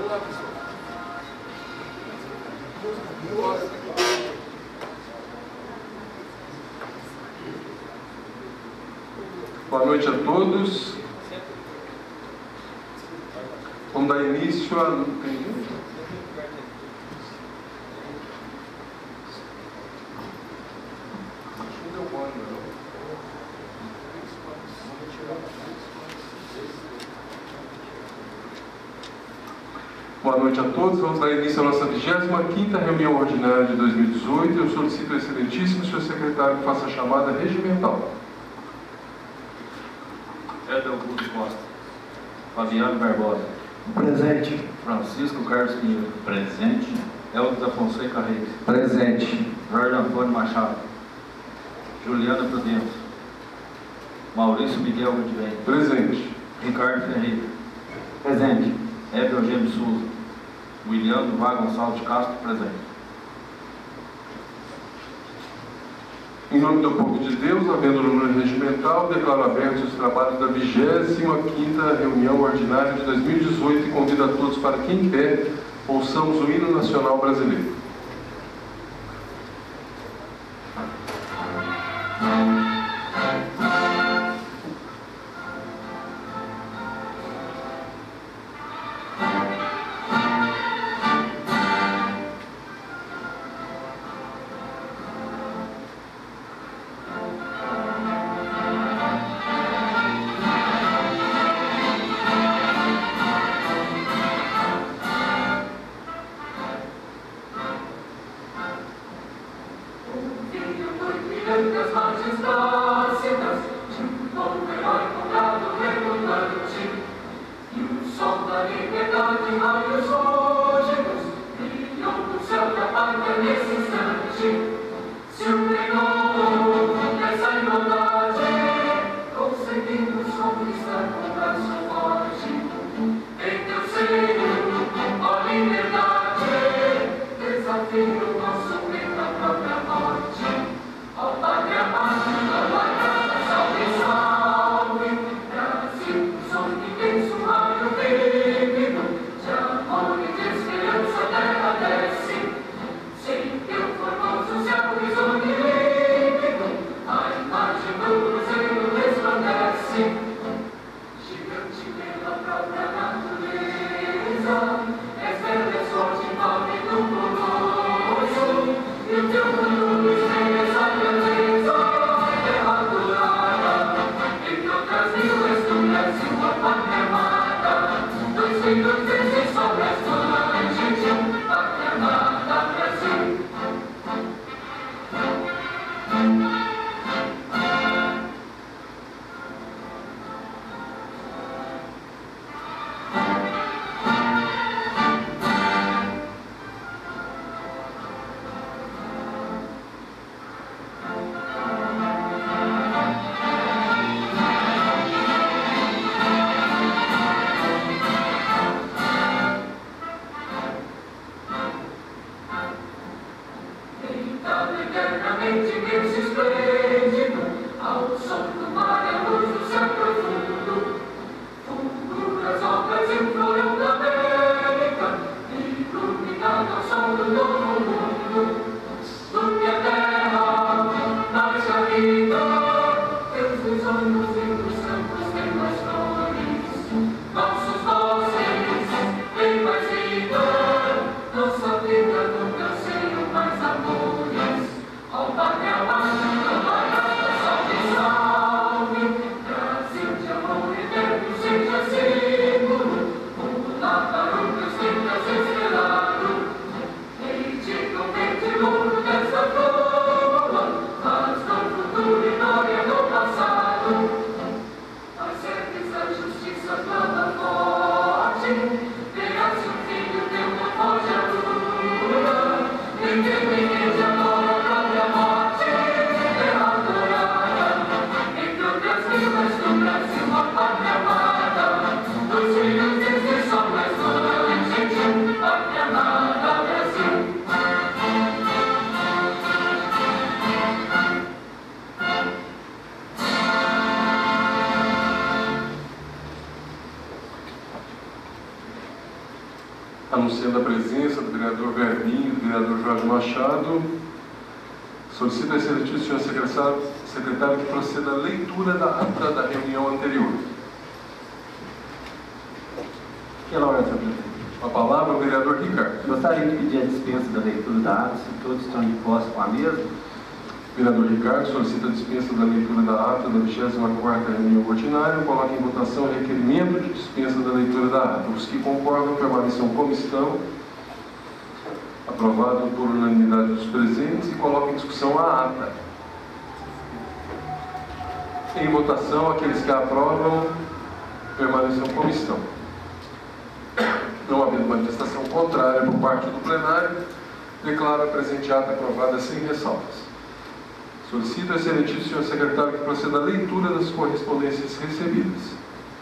Boa noite a todos. Vamos dar início a... Boa noite a todos. Vamos dar início à nossa 25ª reunião ordinária de 2018. Eu solicito ao excelentíssimo senhor secretário que faça a chamada regimental. Éder Augusto Costa. Fabiano Barbosa. Presente. Francisco Carlos Pinheiro. Presente. Elvis da Fonseca Reis. Presente. Jorge Antônio Machado. Juliana Prudente. Maurício Miguel Rodivém. Presente. Ricardo Ferreira. Presente. Hebe Eugênio Souza. William Vá Gonçalves de Castro. Presente. Em nome do povo de Deus, havendo número regimental, declaro abertos os trabalhos da 25ª reunião ordinária de 2018 e convido a todos para que, em pé, ouçamos o hino nacional brasileiro. Nosso medo, a própria morte, ó Pátria Amada. anunciando a presença do vereador Verbinho e do vereador Jorge Machado, solicito ao excelentíssimo senhor secretário que proceda à leitura da ata da reunião anterior. Pela ordem, senhor presidente. A palavra ao vereador Ricardo. Gostaria de pedir a dispensa da leitura da ata, se todos estão de posse com a mesma. Vereador Ricardo solicita a dispensa da leitura da ata da 24ª reunião ordinária. Coloca em votação o requerimento de dispensa da leitura da ata. Os que concordam permaneçam como estão. Aprovado por unanimidade dos presentes, e coloca em discussão a ata. Em votação, aqueles que a aprovam permaneçam como estão. Não havendo manifestação contrária por parte do plenário, declaro a presente ata aprovada sem ressalvas. Solicito ao excelentíssimo senhor secretário que proceda à leitura das correspondências recebidas.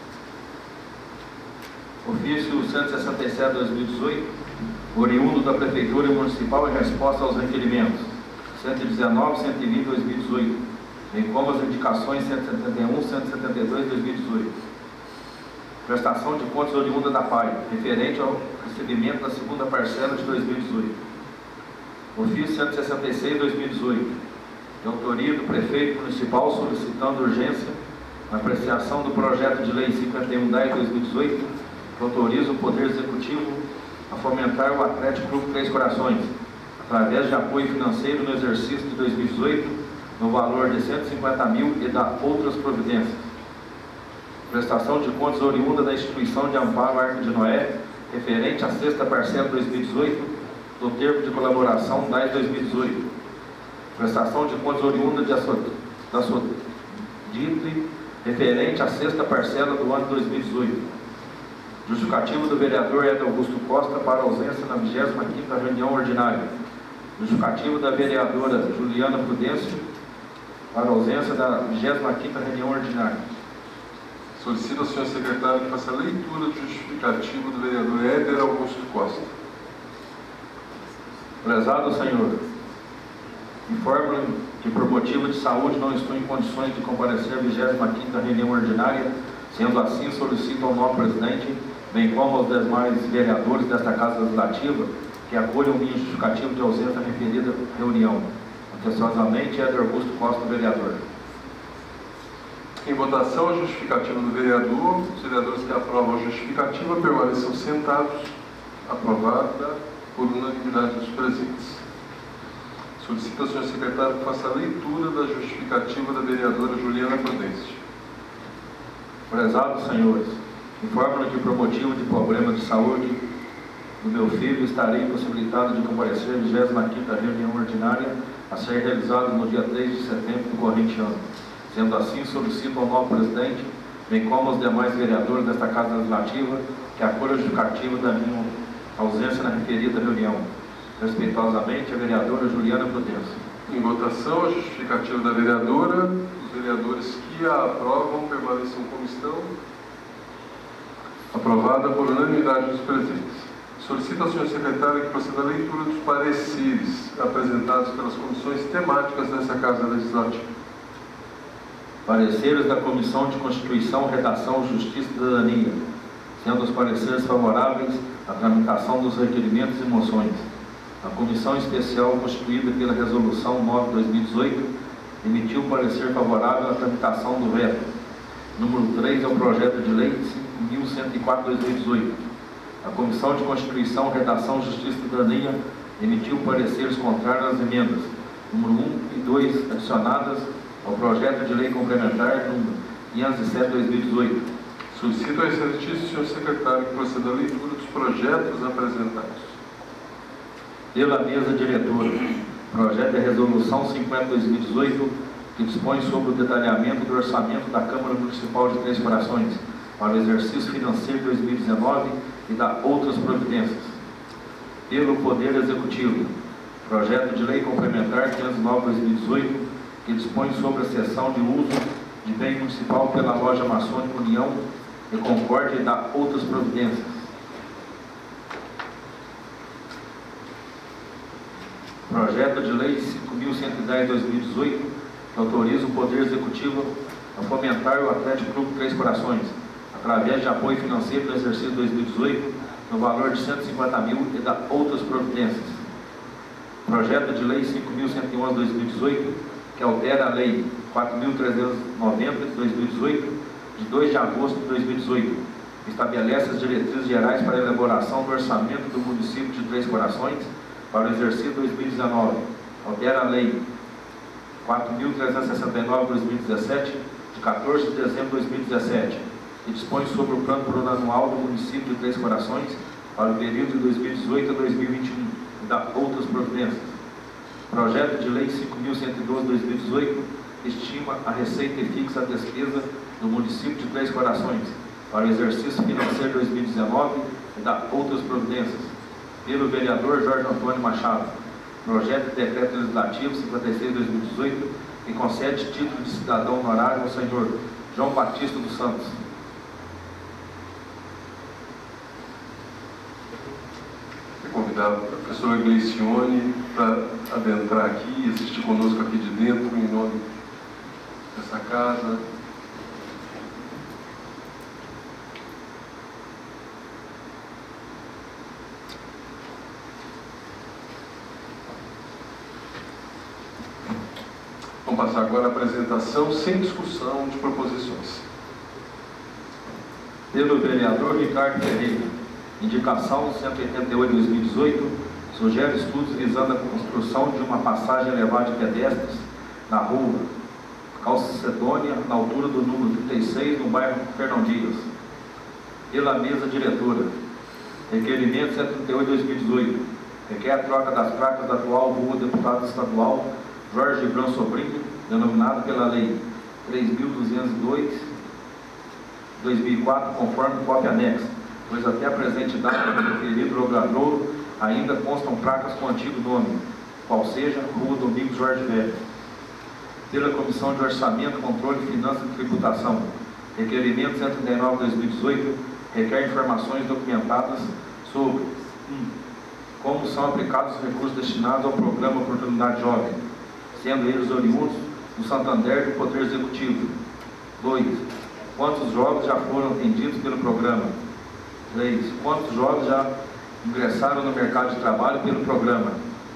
Ofício 167/2018, oriundo da Prefeitura Municipal em resposta aos requerimentos 119 e 120/2018, bem como as indicações 171 e 172/2018. Prestação de contas oriunda da PAI, referente ao recebimento da segunda parcela de 2018. Ofício 166/2018, de autoria do Prefeito Municipal solicitando urgência na apreciação do projeto de lei 51/10/2018, que autoriza o Poder Executivo a fomentar o Atlético Clube Três Corações, através de apoio financeiro no exercício de 2018, no valor de 150 mil e da outras providências. Prestação de contas oriunda da instituição de amparo Arca de Noé, referente à sexta parcela 2018, do termo de colaboração 10/2018. Prestação de contas oriunda da SODIT, referente à sexta parcela do ano 2018. Justificativo do vereador Éder Augusto Costa para ausência na 25ª reunião ordinária. Justificativo da vereadora Juliana Prudêncio para ausência da 25ª reunião ordinária. Solicito ao senhor secretário que faça a leitura do justificativo do vereador Éder Augusto Costa. Prezado senhor, informo que por motivo de saúde não estou em condições de comparecer à 25ª reunião ordinária, sendo assim solicito ao novo presidente, bem como aos demais vereadores desta Casa Legislativa, que acolham o minha justificativo de ausência na referida reunião. Atenciosamente, Éder Augusto Costa, vereador. Em votação, a justificativa do vereador. Os vereadores que aprovam a justificativa permaneçam sentados. Aprovada por unanimidade dos presentes. Solicito ao senhor secretário que faça a leitura da justificativa da vereadora Juliana Prudêncio. Prezados senhores, informo que por motivo de problema de saúde do meu filho estarei impossibilitado de comparecer à 25ª reunião ordinária a ser realizada no dia 3 de setembro do corrente ano. Sendo assim, solicito ao novo presidente, bem como aos demais vereadores desta Casa Legislativa, que acolham a justificativa da minha ausência na referida reunião. Respeitosamente, a vereadora Juliana Prudêncio. Em votação, a justificativa da vereadora. Os vereadores que a aprovam permaneçam como estão. Aprovada por unanimidade dos presentes. Solicito ao senhor secretário que proceda à leitura dos pareceres apresentados pelas comissões temáticas dessa Casa Legislativa. Pareceres da Comissão de Constituição, Redação, Justiça e Cidadania, sendo os pareceres favoráveis à tramitação dos requerimentos e moções. A Comissão Especial, constituída pela Resolução 9/2018, emitiu parecer favorável à tramitação do veto. Número 3 é o projeto de lei 5.104/2018. A Comissão de Constituição, Redação, Justiça e Cidadania emitiu pareceres contrários às emendas número 1 e 2 adicionadas ao projeto de lei complementar número 507/2018. Solicito ao excelentíssimo senhor secretário que proceda à leitura dos projetos apresentados. Pela mesa diretora, projeto de resolução 50/2018, que dispõe sobre o detalhamento do orçamento da Câmara Municipal de Três Corações para o exercício financeiro de 2019 e da outras providências. Pelo Poder Executivo, projeto de lei complementar 509/2018, que dispõe sobre a cessão de uso de bem municipal pela loja maçônica União e Concórdia e da outras providências. Projeto de lei 5.110/2018, que autoriza o Poder Executivo a fomentar o Atlético Clube Três Corações, através de apoio financeiro no exercício 2018, no valor de 150 mil e da outras providências. Projeto de Lei 5.111/2018, que altera a Lei 4.390/2018, de 2 de agosto de 2018, que estabelece as diretrizes gerais para a elaboração do orçamento do município de Três Corações para o exercício 2019. Altera a Lei 4.369/2017, de 14 de dezembro de 2017, e dispõe sobre o plano plurianual do município de Três Corações para o período de 2018 a 2021 e da outras providências. Projeto de Lei 5.112/2018 estima a receita e fixa a despesa do município de Três Corações para o exercício financeiro 2019 e da outras providências. Pelo vereador Jorge Antônio Machado. Projeto de Decreto Legislativo 56/2018, que concede título de cidadão honorário ao senhor João Batista dos Santos. Vou convidar a professora Gleicione para adentrar aqui e assistir conosco aqui de dentro, em nome dessa casa. Vamos passar agora a apresentação sem discussão de proposições. Pelo vereador Ricardo Ferreira, indicação 188/2018, sugere estudos visando a construção de uma passagem elevada de pedestres na rua Calcedônia, na altura do número 36, no bairro Fernão Dias. Pela mesa diretora, requerimento 138/2018, requer a troca das placas da atual rua deputado estadual Jorge Gibran Sobrinho, denominado pela Lei 3.202/2004, conforme cópia anexa, pois até a presente data do referido logradouro ainda constam placas com o antigo nome, qual seja Rua Domingos Jorge Velho. Pela Comissão de Orçamento, Controle, Finanças e Tributação, requerimento 139/2018, requer informações documentadas sobre como são aplicados os recursos destinados ao Programa Oportunidade Jovem, sendo eles oriundos do Santander do Poder Executivo. 2. Quantos jovens já foram atendidos pelo programa? 3. Quantos jovens já ingressaram no mercado de trabalho pelo programa?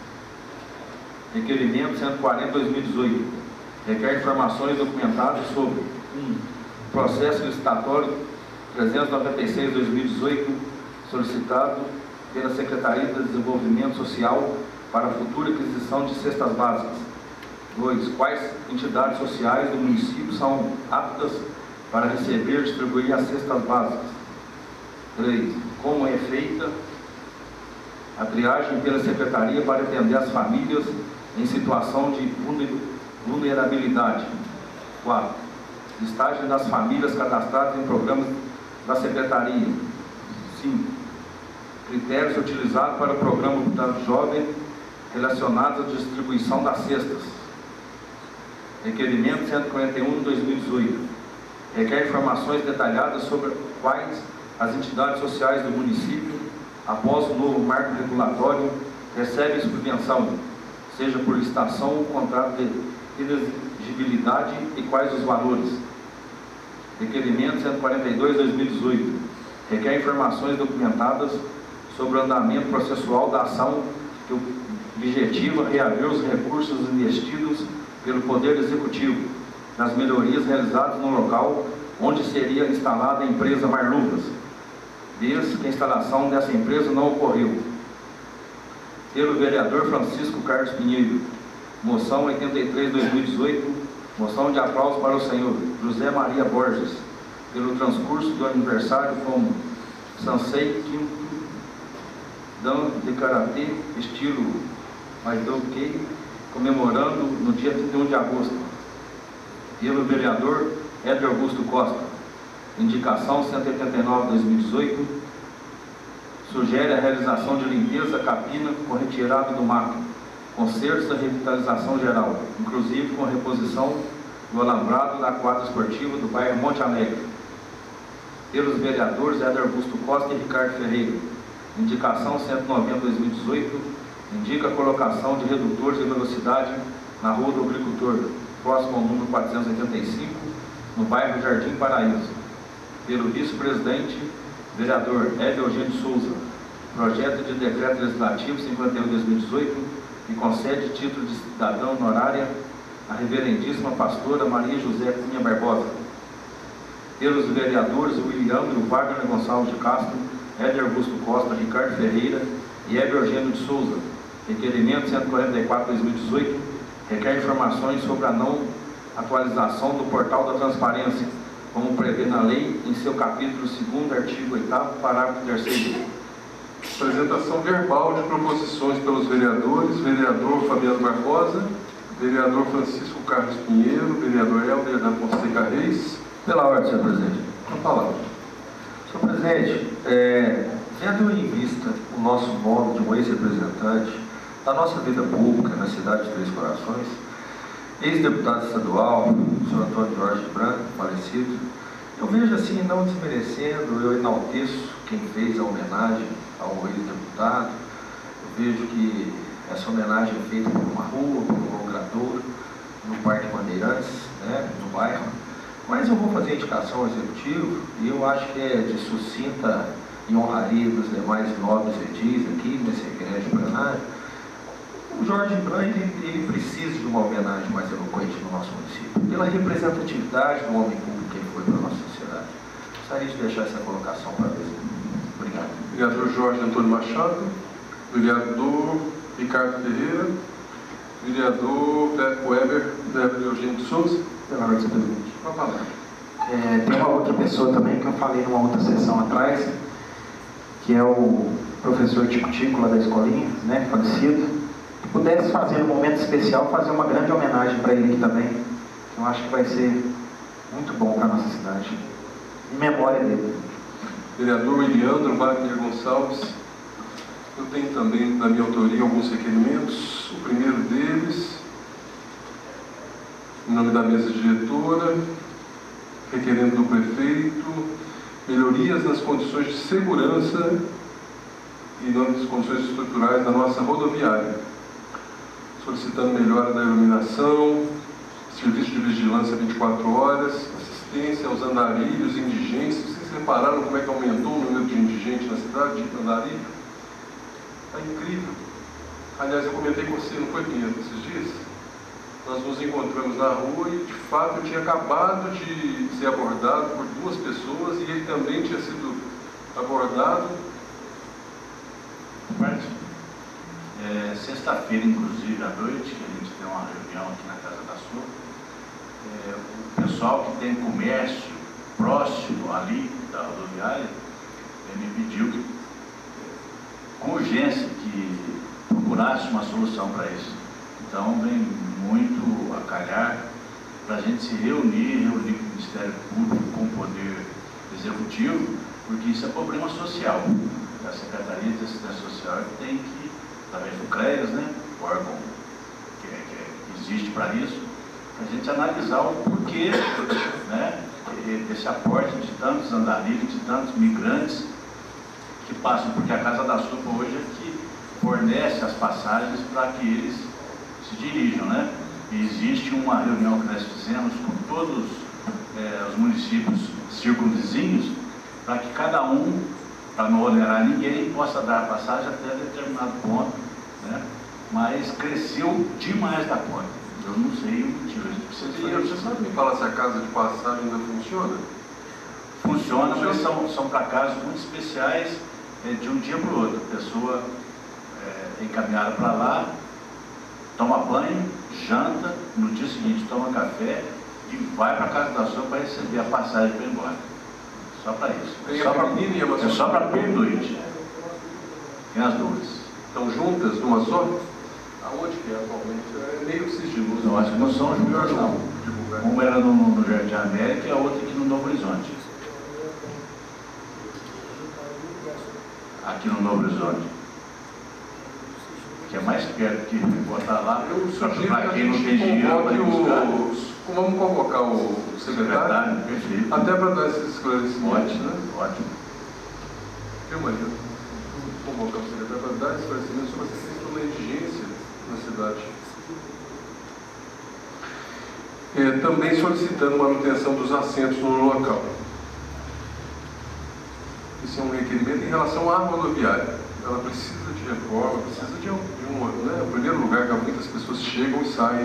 Requerimento 140/2018. Requer informações documentadas sobre processo licitatório 396/2018, solicitado pela Secretaria de Desenvolvimento Social para a futura aquisição de cestas básicas. 2. Quais entidades sociais do município são aptas para receber e distribuir as cestas básicas? 3. Como é feita a triagem pela Secretaria para atender as famílias em situação de vulnerabilidade? 4. Listagem das famílias cadastradas em programas da Secretaria. 5. Critérios utilizados para o programa Oportunidade Jovem relacionados à distribuição das cestas. Requerimento 141/2018. Requer informações detalhadas sobre quais as entidades sociais do município, após o novo marco regulatório, recebem subvenção, seja por licitação ou contrato de elegibilidade, e quais os valores. Requerimento 142/2018. Requer informações documentadas sobre o andamento processual da ação que objetiva reaver os recursos investidos pelo Poder Executivo nas melhorias realizadas no local onde seria instalada a empresa Marluvas, desde que a instalação dessa empresa não ocorreu. Pelo vereador Francisco Carlos Pinheiro, moção 83/2018, moção de aplauso para o senhor José Maria Borges, pelo transcurso do aniversário como Sansei Quinto Dan de Karatê, estilo Aidoukei, comemorando no dia 31 de agosto. Pelo vereador Éder Augusto Costa, indicação 189/2018, sugere a realização de limpeza capina com retirada do mato, consertos e revitalização geral, inclusive com reposição do alambrado da quadra esportiva do bairro Monte Alegre. Pelos vereadores Éder Augusto Costa e Ricardo Ferreira, indicação 190/2018, indica a colocação de redutores de velocidade na Rua do Agricultor, próximo ao número 485, no bairro Jardim Paraíso. Pelo vice-presidente Vereador Hélio Eugênio Souza, projeto de decreto legislativo 51/2018, que concede título de cidadão honorária à reverendíssima pastora Maria José Cunha Barbosa. Pelos vereadores William Wagner Gonçalves de Castro, Éder Augusto Costa, Ricardo Ferreira e Hélio Eugênio de Souza. Requerimento 144/2018 requer informações sobre a não atualização do portal da transparência, como prevê na lei em seu capítulo 2º, artigo 8º, parágrafo 3º. Apresentação verbal de proposições pelos vereadores: vereador Fabiano Barbosa, vereador Francisco Carlos Pinheiro, vereador Helder da Fonseca Reis. Pela ordem, senhor presidente. A palavra. Senhor presidente, tendo em vista o nosso nome de um ex-representante da nossa vida pública na cidade de Três Corações, ex-deputado estadual, o senhor Antônio Jorge Branco, falecido, eu vejo assim, não desmerecendo, eu enalteço quem fez a homenagem ao ex-deputado. Eu vejo que essa homenagem é feita por uma rua, por um logrador, no Parque Bandeirantes, né, no bairro. Mas eu vou fazer a indicação ao executivo e eu acho que é de sucinta e honraria dos demais nobres edis aqui nesse egrégio plenário. O Jorge Branco, ele precisa de uma homenagem mais eloquente no nosso município, pela representatividade do homem público que ele foi para a nossa sociedade. Gostaria de deixar essa colocação para vocês. Obrigado. Vereador Jorge Antônio Machado, vereador Ricardo Ferreira, vereador Weber Eugênio de Souza. Pela ordem, senhor presidente. A palavra. Tem uma outra pessoa também que eu falei numa outra sessão atrás, que é o professor Tico lá da escolinha, né, falecido. Se pudesse fazer um momento especial, fazer uma grande homenagem para ele aqui também. Eu acho que vai ser muito bom para a nossa cidade. Em memória dele. Vereador Williandro Wagner Gonçalves. Eu tenho também, da minha autoria, alguns requerimentos. O primeiro deles, em nome da mesa diretora, requerendo do prefeito melhorias nas condições de segurança e nas condições estruturais da nossa rodoviária, solicitando melhora da iluminação, serviço de vigilância 24 horas, assistência aos andarilhos, indigentes. Vocês repararam como é que aumentou o número de indigentes na cidade, de andarilho? Está incrível. Aliás, eu comentei com você, não foi, Pinheiro, esses dias? Nós nos encontramos na rua e, de fato, eu tinha acabado de ser abordado por duas pessoas e ele também tinha sido abordado. Sexta-feira, inclusive, à noite, que a gente tem uma reunião aqui na Casa da Sul, o pessoal que tem comércio próximo ali da rodoviária me pediu que, com urgência, que procurasse uma solução para isso. Então, vem muito a calhar para a gente se reunir com o Ministério Público, com o Poder Executivo, porque isso é problema social. A Secretaria de Assistência Social tem que, através do CREAS, né, o órgão que existe para isso, a gente analisar o porquê, né, desse aporte de tantos andarilhos, de tantos migrantes que passam, porque a Casa da Sopa hoje é que fornece as passagens para que eles se dirijam, né? E existe uma reunião que nós fizemos com todos os municípios circunvizinhos, para que cada um, para não onerar ninguém, possa dar a passagem até determinado ponto, né? Mas cresceu demais da conta. Eu não sei o motivo. A gente precisa fazer. Você sabe me falar se a casa de passagem ainda funciona? Funciona, mas são para casos muito especiais, de um dia para o outro. A pessoa é encaminhada para lá, toma banho, janta, no dia seguinte toma café e vai para a Casa da Sopa para receber a passagem para ir embora. Só para isso. É só para pernoite. Tem as duas. Estão juntas numa só? Aonde que é atualmente? É meio sigiloso. Não, acho que não são juntas, não. Uma era no Jardim América e a outra aqui no Novo Horizonte. Aqui no Novo Horizonte. Que é mais perto que botar lá. Eu sugiro que a quem não tem gente dinheiro para buscar. Vamos convocar o secretário, perfeito. até para dar esses esclarecimentos. Ótimo, né? ótimo. Viu, Maria? Convocar o secretário para dar esclarecimentos sobre essa questão da indigência na cidade. Também solicitando manutenção dos assentos no local. esse é um requerimento em relação à rodoviária. Ela precisa de reforma, precisa de né, em primeiro lugar, que muitas pessoas chegam e saem.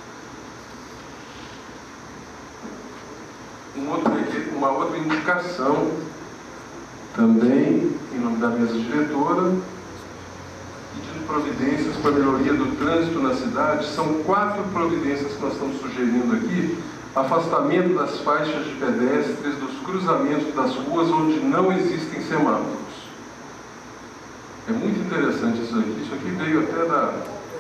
Uma outra indicação, também, em nome da mesa diretora, pedindo providências para a melhoria do trânsito na cidade. São 4 providências que nós estamos sugerindo aqui. Afastamento das faixas de pedestres, dos cruzamentos das ruas onde não existem semáforos. É muito interessante isso aqui. Isso aqui veio até da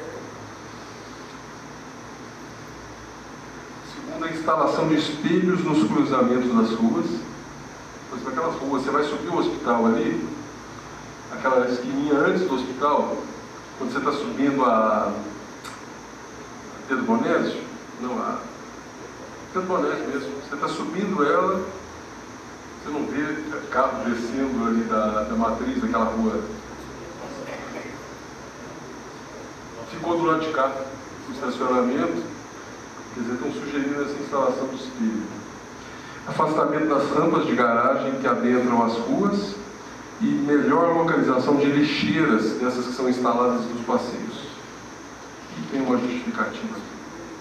segunda instalação de espelhos nos cruzamentos das ruas. Pois naquelas ruas, você vai subir o hospital ali, aquela esquininha antes do hospital, quando você está subindo a Pedro Bonésio, não, a Pedro Bonésio mesmo, você está subindo ela, você não vê carro descendo ali da matriz daquela rua. Ficou do lado de cá o estacionamento, quer dizer, estão sugerindo essa instalação do espelho. Afastamento das rampas de garagem que adentram as ruas e melhor localização de lixeiras dessas que são instaladas nos passeios. E tem uma justificativa aqui.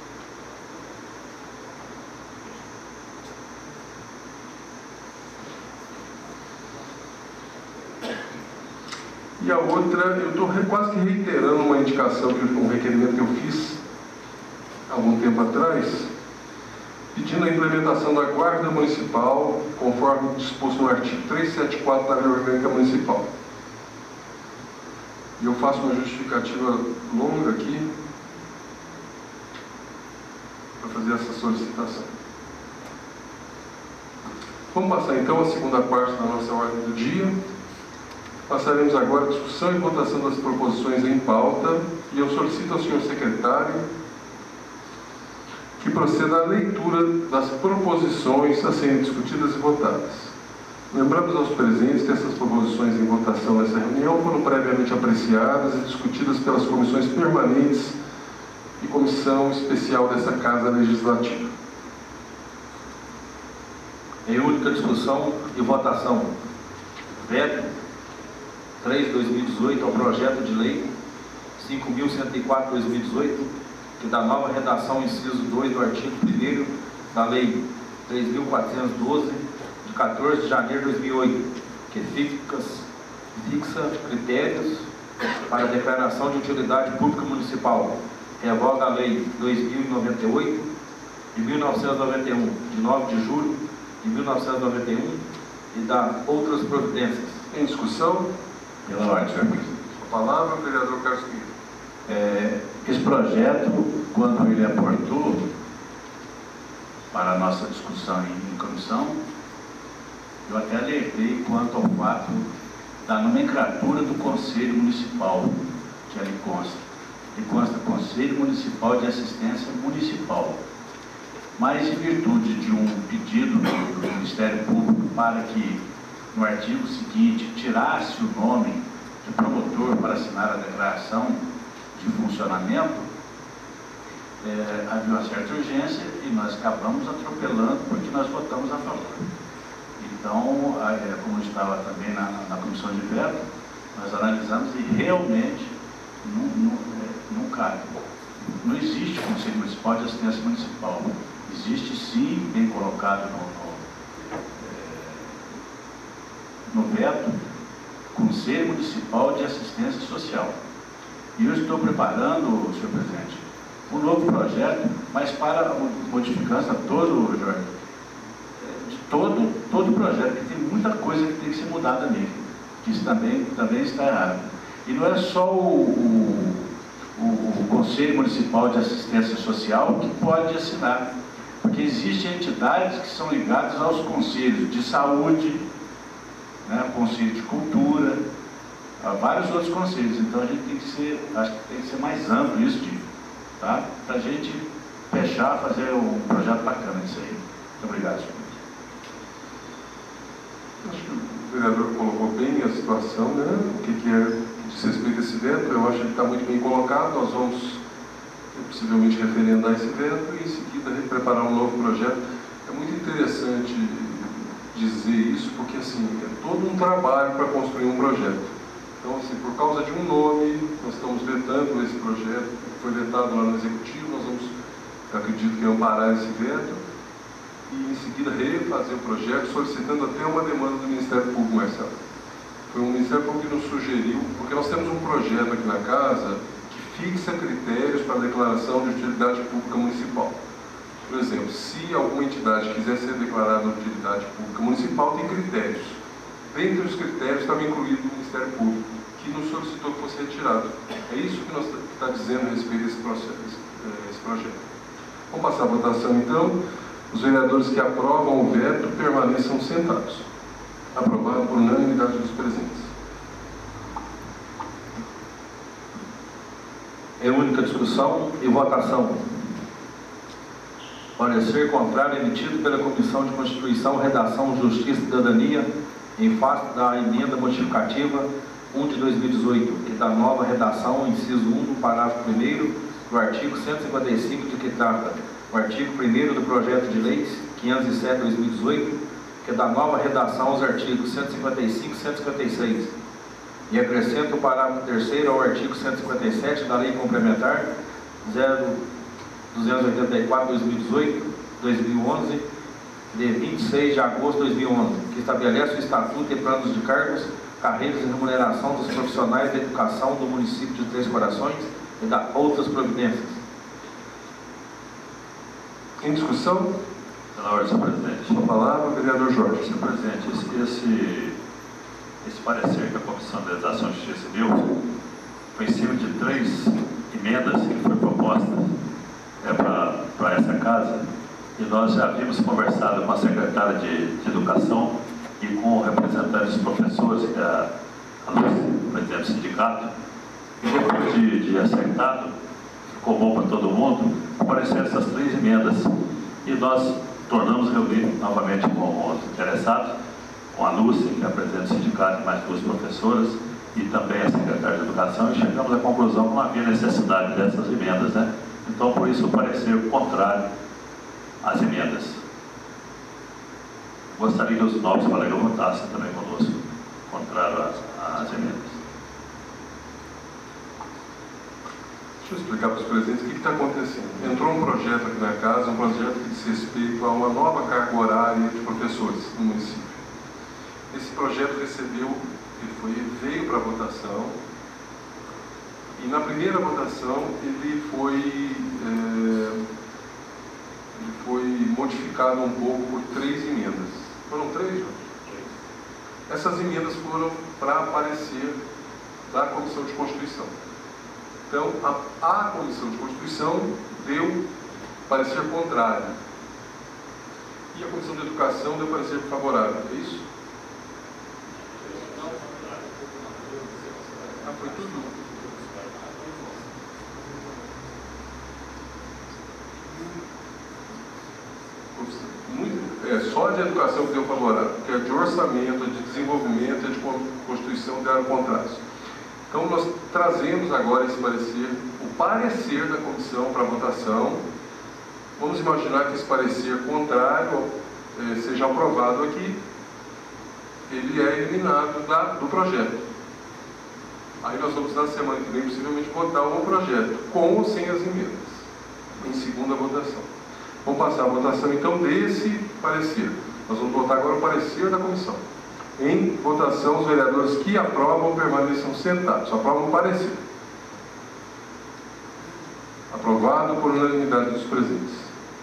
E a outra, eu estou quase que reiterando uma indicação, um requerimento que eu fiz há algum tempo atrás, pedindo a implementação da Guarda Municipal, conforme disposto no artigo 374 da Lei Orgânica Municipal. E eu faço uma justificativa longa aqui para fazer essa solicitação. Vamos passar então à segunda parte da nossa ordem do dia. Passaremos agora a discussão e votação das proposições em pauta, e eu solicito ao senhor secretário que proceda à leitura das proposições a serem discutidas e votadas. Lembramos aos presentes que essas proposições em votação nessa reunião foram previamente apreciadas e discutidas pelas comissões permanentes e comissão especial dessa Casa Legislativa. Em única discussão e votação, veto 3/2018 ao projeto de lei 5.104/2018, que dá nova redação, inciso 2 do artigo 1º da lei 3.412, de 14 de janeiro de 2008, que fixa critérios para a declaração de utilidade pública municipal, revoga a lei 2.098, de 1991, de 9 de julho de 1991, e dá outras providências. Em discussão? Pela ordem, senhor presidente. A palavra, o vereador Carlos Pinheiro. Esse projeto, quando ele aportou para a nossa discussão em comissão, eu até alertei quanto ao fato da nomenclatura do Conselho Municipal, que ali consta. Ele consta Conselho Municipal de Assistência Municipal. Mas, em virtude de um pedido do Ministério Público para que, no artigo seguinte, tirasse o nome de promotor para assinar a declaração de funcionamento, havia uma certa urgência e nós acabamos atropelando porque nós votamos a favor. Então, como estava também na comissão de veto, nós analisamos e realmente não cabe. Não existe Conselho Municipal de Assistência Municipal. Existe sim, bem colocado no veto, Conselho Municipal de Assistência Social. E eu estou preparando, senhor presidente, um novo projeto, mas para modificância todo, Jorge, de todo o projeto, porque tem muita coisa que tem que ser mudada nele, que isso também está errado. E não é só o Conselho Municipal de Assistência Social que pode assinar, porque existem entidades que são ligadas aos conselhos de saúde, né, conselho de cultura, a vários outros conselhos. Então a gente tem que ser, acho que tem que ser mais amplo isso, tá? Para a gente fechar, fazer um projeto bacana disso aí. Muito obrigado, senhor. Acho que o vereador colocou bem a situação, né? O que é diz respeito a esse veto. Eu acho que ele está muito bem colocado. Nós vamos possivelmente referendar esse veto e em seguida preparar um novo projeto. É muito interessante dizer isso porque, assim, é todo um trabalho para construir um projeto. Então, assim, por causa de um nome, nós estamos vetando esse projeto, foi vetado lá no Executivo, nós vamos, eu acredito que amparar esse veto, e em seguida refazer o projeto, solicitando até uma demanda do Ministério Público, Marcelo. Foi o Ministério Público que nos sugeriu, porque nós temos um projeto aqui na casa que fixa critérios para a declaração de utilidade pública municipal. Por exemplo, se alguma entidade quiser ser declarada utilidade pública municipal, tem critérios. Dentre os critérios estava incluído o Ministério Público, que nos solicitou que fosse retirado. É isso que nós está dizendo a respeito desse projeto. Vamos passar a votação, então. Os vereadores que aprovam o veto permaneçam sentados. Aprovado por unanimidade dos presentes. Em única discussão e votação. Parecer contrário emitido pela Comissão de Constituição, Redação, Justiça e Cidadania em face da emenda modificativa 1 de 2018, que dá nova redação, inciso 1 do parágrafo 1º do artigo 155, de que trata o artigo 1º do projeto de lei 507/2018, que dá nova redação aos artigos 155 e 156, e acrescenta o parágrafo 3º ao artigo 157 da Lei Complementar 0284/2018, de 26 de agosto de 2011, que estabelece o Estatuto e planos de cargos, carreiras e remuneração dos profissionais da educação do município de Três Corações e da outras providências. Em discussão? Pela ordem, senhor presidente. Com a palavra, vereador Jorge. Senhor presidente, esse parecer que a Comissão de Legislação e Justiça deu foi em cima de 3 emendas que foram propostas para essa casa, e nós já havíamos conversado com a secretária de Educação e com o representante dos professores, que é a Lúcia, presidente do sindicato, e depois de acertado, ficou bom para todo mundo, apareceram essas 3 emendas, e nós tornamos reunir novamente com os interessados, com a Lúcia, que é a presidente do sindicato, e mais 2 professoras, e também a secretária de Educação, e chegamos à conclusão que não havia necessidade dessas emendas, né? Então, por isso, o parecer contrário às emendas. Gostaria que os novos colegas votassem também conosco, contrário às emendas. Deixa eu explicar para os presentes o que está acontecendo. Entrou um projeto aqui na casa, um projeto que diz respeito a uma nova carga horária de professores no município. Esse projeto veio para votação, e na primeira votação ele foi modificado um pouco por 3 emendas. Foram 3, Jorge? Essas emendas foram para parecer da Comissão de Constituição. Então, a Comissão de Constituição deu parecer contrário. E a Comissão de Educação deu parecer favorável. É isso? Foi tudo. Só de educação que deu favorável, porque é de orçamento, de desenvolvimento e de Constituição deram contrários. Então, nós trazemos agora esse parecer, o parecer da comissão para votação. Vamos imaginar que esse parecer contrário seja aprovado aqui, ele é eliminado do projeto. Aí nós vamos, na semana que vem, possivelmente votar um projeto, com ou sem as emendas, em segunda votação. Vamos passar a votação, então, desse parecer. Nós vamos votar agora o parecer da comissão. Em votação, os vereadores que aprovam permaneçam sentados. Aprovam o parecer. Aprovado por unanimidade dos presentes.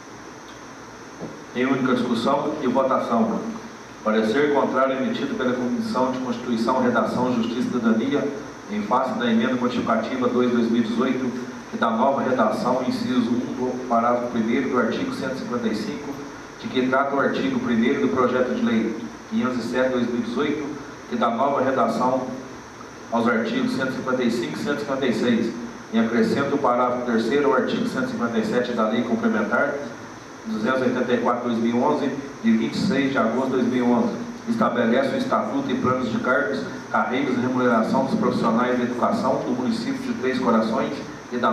Em única discussão e votação. Parecer contrário emitido pela Comissão de Constituição, Redação, Justiça e Cidadania em face da emenda modificativa 2/2018, que dá nova redação, inciso 1 do parágrafo 1º do artigo 155, de que trata o artigo 1º do projeto de lei 507/2018, que dá nova redação aos artigos 155 e 156, e acrescenta o parágrafo 3º ao artigo 157 da Lei Complementar 284/2011, de 26 de agosto de 2011. Estabelece o Estatuto e planos de cargos, carreiras e remuneração dos profissionais da educação do município de Três Corações e da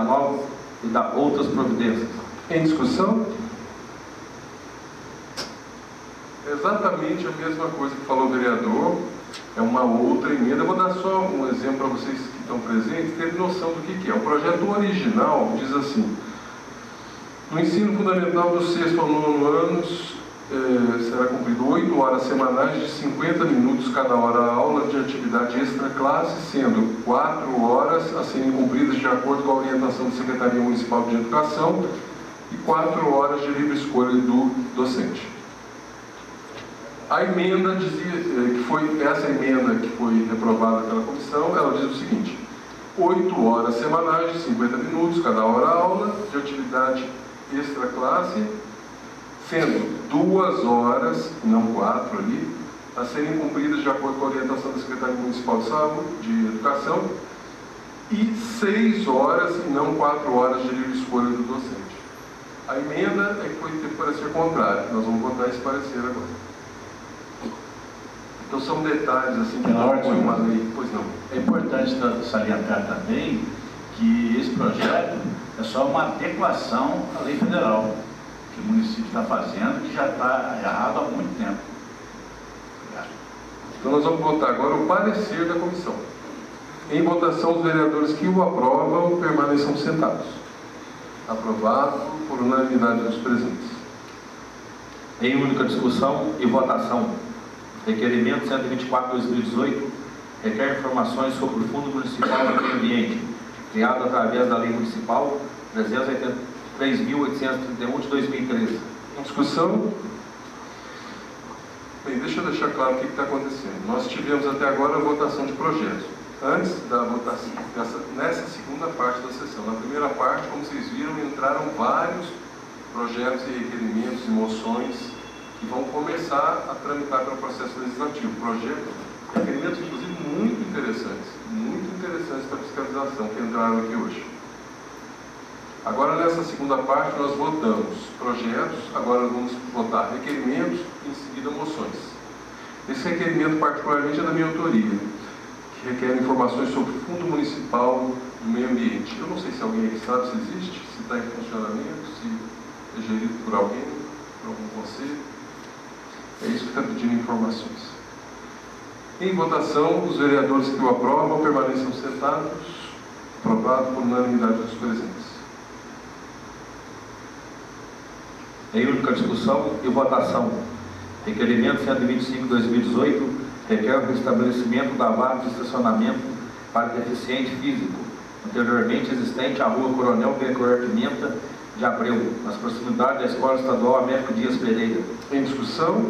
outras providências. Em discussão? exatamente a mesma coisa que falou o vereador, é uma outra emenda. Eu vou dar só um exemplo para vocês que estão presentes terem noção do que é. O projeto original diz assim: no ensino fundamental do 6º ao 9º anos, será cumprido 8 horas semanais de 50 minutos cada hora aula de atividade extra-classe, sendo 4 horas a serem cumpridas de acordo com a orientação da Secretaria Municipal de Educação e 4 horas de livre escolha do docente. A emenda dizia, essa emenda que foi reprovada pela comissão, ela diz o seguinte: 8 horas semanais de 50 minutos cada hora aula de atividade extra-classe, sendo 2 horas, não 4 ali, a serem cumpridas de acordo com a orientação da Secretaria Municipal de Saúde, de Educação, e 6 horas e não 4 horas de livre escolha do docente. A emenda é que foi ter parecer contrário. Nós vamos votar esse parecer agora. Então são detalhes assim que não foi uma lei. Pois não. É importante salientar também que esse projeto é só uma adequação à lei federal que o município está fazendo, que já está errado há muito tempo. Obrigado. Então nós vamos votar agora o parecer da comissão. Em votação, os vereadores que o aprovam permaneçam sentados. Aprovado por unanimidade dos presentes. Em única discussão e votação, requerimento 124/2018 requer informações sobre o Fundo Municipal do Meio Ambiente, criado através da Lei Municipal 3.831 de 2013. Em discussão? Bem, deixa eu deixar claro o que está acontecendo. Nós tivemos até agora a votação de projetos. Antes da votação, nessa segunda parte da sessão. Na primeira parte, como vocês viram, entraram vários projetos e requerimentos e moções que vão começar a tramitar pelo processo legislativo. Requerimentos, inclusive, muito interessantes para fiscalização, que entraram aqui hoje. Agora, nessa segunda parte, nós votamos projetos, agora vamos votar requerimentos e, em seguida, moções. Esse requerimento, particularmente, é da minha autoria, que requer informações sobre o Fundo Municipal do Meio Ambiente. Eu não sei se alguém aqui sabe se existe, se está em funcionamento, se é gerido por alguém, por algum conselho. É isso que está pedindo informações. Em votação, os vereadores que o aprovam permaneçam sentados. Aprovado por unanimidade dos presentes. Em única discussão e votação, requerimento 125/2018 requer o restabelecimento da vaga de estacionamento para deficiente físico, anteriormente existente à rua Coronel Becor Pimenta de Abreu, nas proximidades da Escola Estadual Américo Dias Pereira. Em discussão?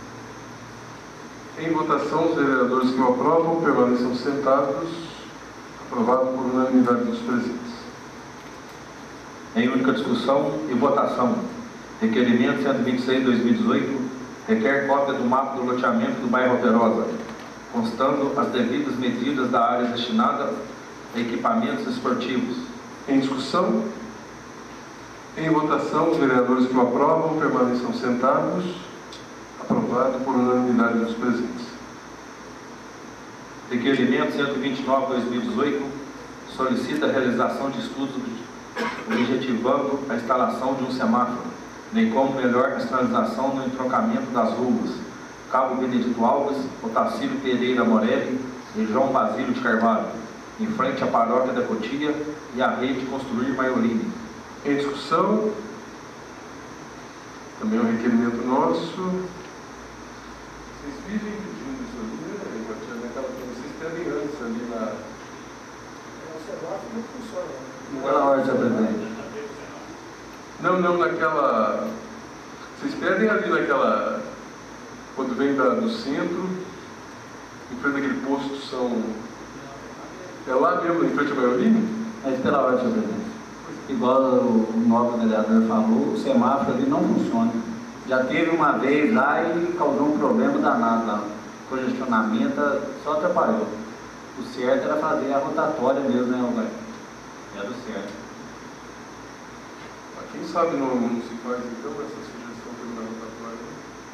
Em votação, os vereadores que o aprovam permaneçam sentados. Aprovado por unanimidade dos presentes. Em única discussão e votação, requerimento 126/2018 requer cópia do mapa do loteamento do bairro Alterosa, constando as devidas medidas da área destinada a equipamentos esportivos. Em discussão? Em votação, os vereadores que o aprovam permaneçam sentados. Aprovado por unanimidade dos presentes. Requerimento 129/2018 solicita a realização de estudos objetivando a instalação de um semáforo, bem como melhor sinalização no entroncamento das ruas Cabo Benedito Alves, Otacílio Pereira Morelli e João Basílio de Carvalho, em frente à paróquia da Cotia e à rede Construir Maiorini. Em discussão? Também é um requerimento nosso. Vocês vivem pedindo isso ali, né? Vocês pedem antes ali na... O semáforo não funciona. Não é na hora, senhor presidente. Não, naquela... Vocês pedem ali naquela... Quando vem do centro, em frente daquele posto São... É lá mesmo, em frente à Maiorini? É pela hora, senhor presidente. Igual o novo vereador falou, o semáforo ali não funciona. Já teve uma vez lá e causou um problema danado lá. O congestionamento só atrapalhou. O certo era fazer a rotatória mesmo, né, Roberto? Era o certo. Quem sabe não se faz então essa sugestão pela rotatória?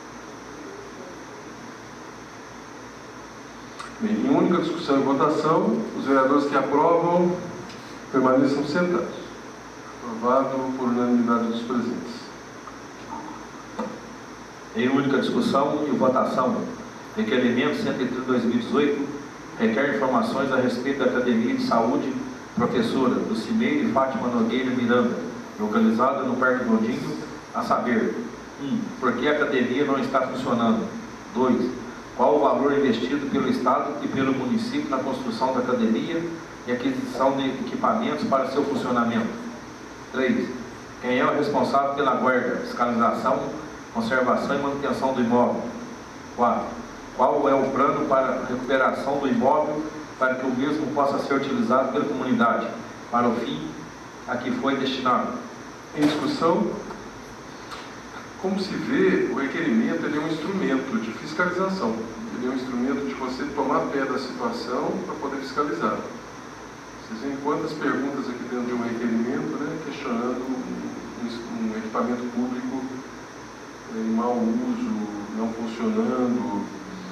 Bem, em única discussão e votação, os vereadores que aprovam permaneçam sentados. Aprovado por unanimidade dos presentes. Em única discussão e votação, requerimento 130/2018 requer informações a respeito da Academia de Saúde Professora Lucimeire Fátima Nogueira Miranda, localizada no Parque Gondinho, a saber: 1. Por que a academia não está funcionando? 2. Qual o valor investido pelo Estado e pelo município na construção da academia e aquisição de equipamentos para seu funcionamento? 3. Quem é o responsável pela guarda, fiscalização, conservação e manutenção do imóvel? 4. Qual é o plano para a recuperação do imóvel para que o mesmo possa ser utilizado pela comunidade para o fim a que foi destinado? Em discussão, como se vê, o requerimento ele é um instrumento de fiscalização. Ele é um instrumento de você tomar pé da situação para poder fiscalizar. Vocês veem quantas perguntas aqui dentro de um requerimento, né, questionando um equipamento público em mau uso, não funcionando.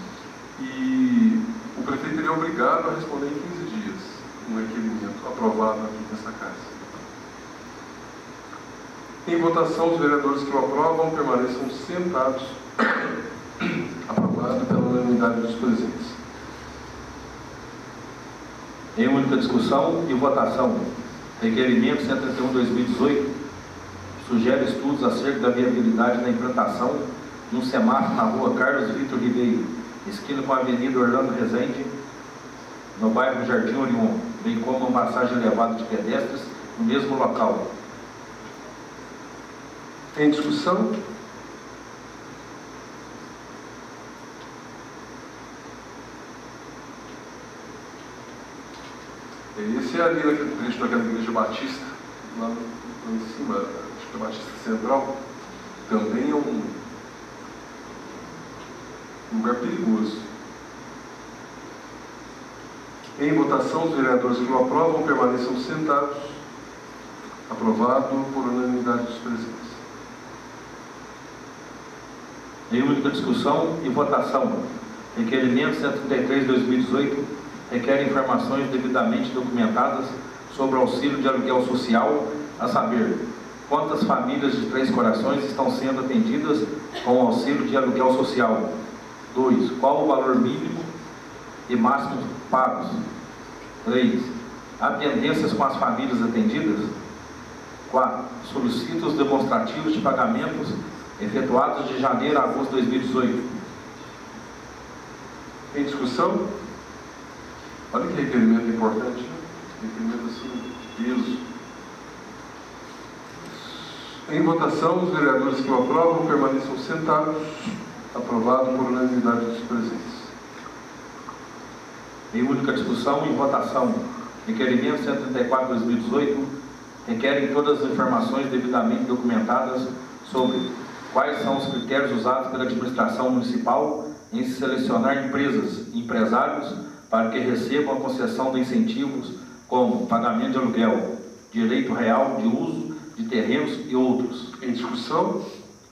E o prefeito ele é obrigado a responder em 15 dias um requerimento aprovado aqui nessa casa. Em votação, os vereadores que o aprovam permaneçam sentados. Aprovado pela unanimidade dos presentes. Em única discussão e votação, requerimento 131/2018 sugere estudos acerca da viabilidade da implantação de um semáforo na rua Carlos Vitor Ribeiro, esquina com a Avenida Orlando Rezende, no bairro Jardim Orion, bem como uma passagem elevada de pedestres no mesmo local. Em discussão? Esse é ali naquele trecho daquela igreja batista, lá em cima, acho que é a Batista Central, também é um lugar perigoso. Em votação, os vereadores que o aprovam permaneçam sentados. Aprovado por unanimidade dos presentes. Em única discussão e votação, requerimento 133/2018 requer informações devidamente documentadas sobre o auxílio de aluguel social, a saber: quantas famílias de Três Corações estão sendo atendidas com o auxílio de aluguel social? 2. Qual o valor mínimo e máximo pagos? 3. Há pendências com as famílias atendidas? 4. Solicita os demonstrativos de pagamentos efetuados de janeiro a agosto de 2018. Em discussão? Olha que requerimento importante, né? Requerimento assim, de peso. Em votação, os vereadores que o aprovam permaneçam sentados. Aprovado por unanimidade dos presentes. Em única discussão e votação, requerimento 134/2018 requerem todas as informações devidamente documentadas sobre quais são os critérios usados pela administração municipal em se selecionar empresas e empresários para que recebam a concessão de incentivos como pagamento de aluguel, direito real de uso de terrenos e outros. Em discussão?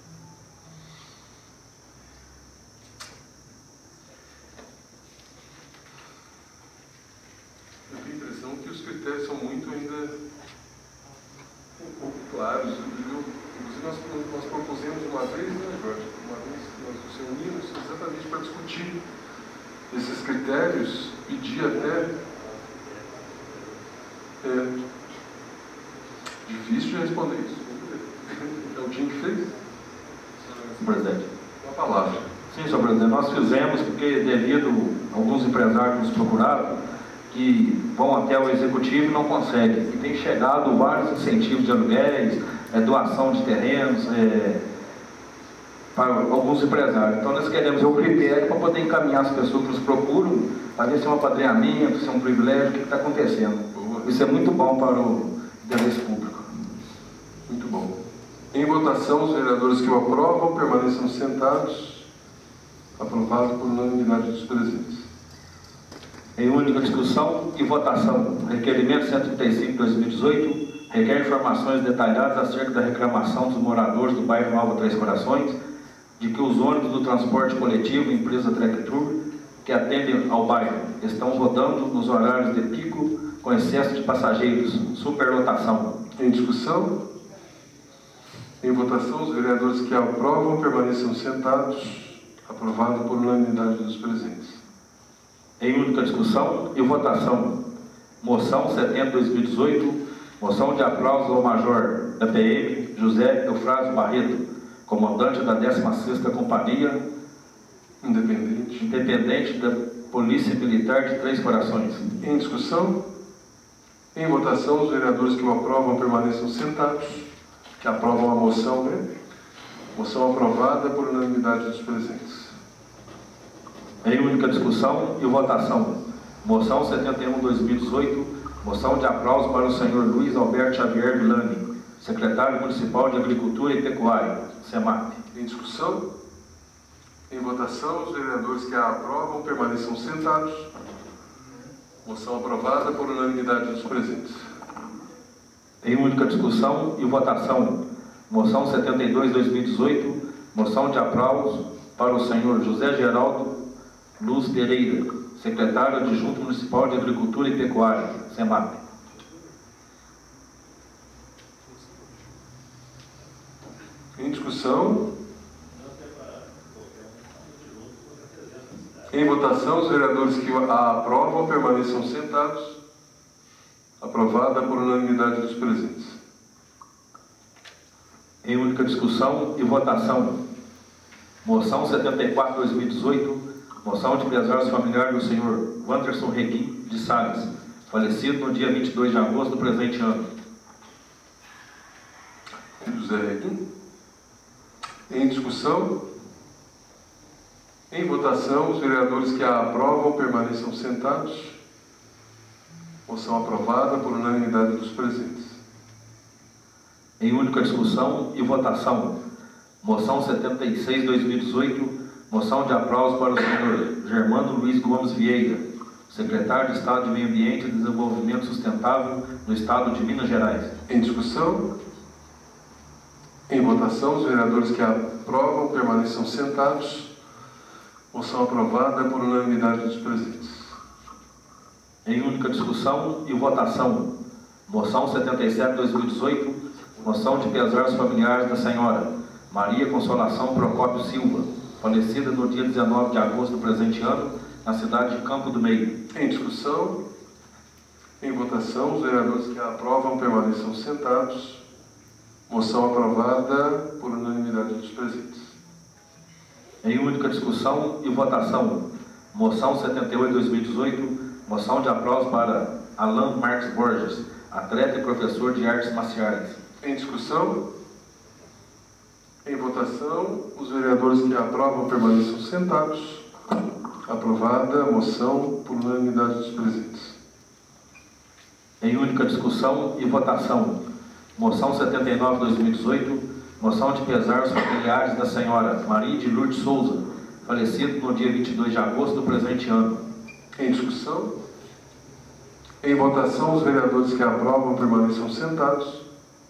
Eu tenho a impressão que os critérios são muito ainda um pouco claros. Inclusive nós propusemos uma vez, né, Jorge? Uma vez nós nos reunimos exatamente para discutir esses critérios, pedir até difícil de responder isso. É o Tim que fez? Senhor presidente. Uma palavra. Sim, senhor presidente, nós fizemos porque devido a alguns empresários nos procuraram que vão até o executivo e não conseguem. E tem chegado vários incentivos de aluguéis, doação de terrenos para alguns empresários. Então nós queremos o critério para poder encaminhar as pessoas que nos procuram, para ver se é um apadrinhamento, se é um privilégio, o que está acontecendo. Isso é muito bom para o interesse público. Muito bom. Em votação, os vereadores que o aprovam permaneçam sentados. Aprovado por unanimidade dos presentes. Em única discussão e votação, requerimento 135/2018 requer informações detalhadas acerca da reclamação dos moradores do bairro Nova Três Corações de que os ônibus do transporte coletivo, empresa Trek Tour, que atendem ao bairro, estão rodando nos horários de pico com excesso de passageiros, superlotação. Em discussão? Em votação, os vereadores que aprovam permaneçam sentados. Aprovado por unanimidade dos presentes. Em única discussão e votação. Moção 70/2018, moção de aplauso ao Major da PM, José Eufrásio Barreto, comandante da 16ª Companhia Independente da Polícia Militar de Três Corações. Em discussão. Em votação, os vereadores que o aprovam permaneçam sentados. Que aprovam a moção, né? Moção aprovada por unanimidade dos presentes. Em única discussão e votação. Moção 71/2018, moção de aplauso para o senhor Luiz Alberto Xavier Milani, secretário municipal de Agricultura e Pecuária, SEMAP. Em discussão. Em votação, os vereadores que a aprovam permaneçam sentados. Moção aprovada por unanimidade dos presentes. Em única discussão e votação. Moção 72/2018, moção de aplauso para o senhor José Geraldo Luz Pereira, secretário adjunto municipal de Agricultura e Pecuária, SEMAP. Em discussão. Em votação, os vereadores que a aprovam permaneçam sentados. Aprovada por unanimidade dos presentes. Em única discussão e votação. Moção 74/2018, moção de pesar os familiares do senhor Wanderson Reguim de Salles, falecido no dia 22 de agosto do presente ano. José Reguim. Em discussão. Em votação, os vereadores que a aprovam permaneçam sentados. Moção aprovada por unanimidade dos presentes. Em única discussão e votação. Moção 76/2018, moção de aplauso para o senhor Germano Luiz Gomes Vieira, secretário de Estado de Meio Ambiente e Desenvolvimento Sustentável no Estado de Minas Gerais. Em discussão. Em votação, os vereadores que a aprovam permaneçam sentados. Moção aprovada por unanimidade dos presentes. Em única discussão e votação. Moção 77/2018, moção de pesar aos familiares da senhora Maria Consolação Procópio Silva, falecida no dia 19 de agosto do presente ano, na cidade de Campo do Meio. Em discussão. Em votação, os vereadores que a aprovam permaneçam sentados. Moção aprovada por unanimidade dos presentes. Em única discussão e votação. Moção 78/2018, moção de aplauso para Alan Marques Borges, atleta e professor de artes marciais. Em discussão. Em votação, os vereadores que a aprovam permaneçam sentados. Aprovada a moção por unanimidade dos presentes. Em única discussão e votação. Moção 79/2018, moção de pesar aos familiares da senhora Maria de Lourdes Souza, falecido no dia 22 de agosto do presente ano. Em discussão. Em votação, os vereadores que a aprovam permaneçam sentados.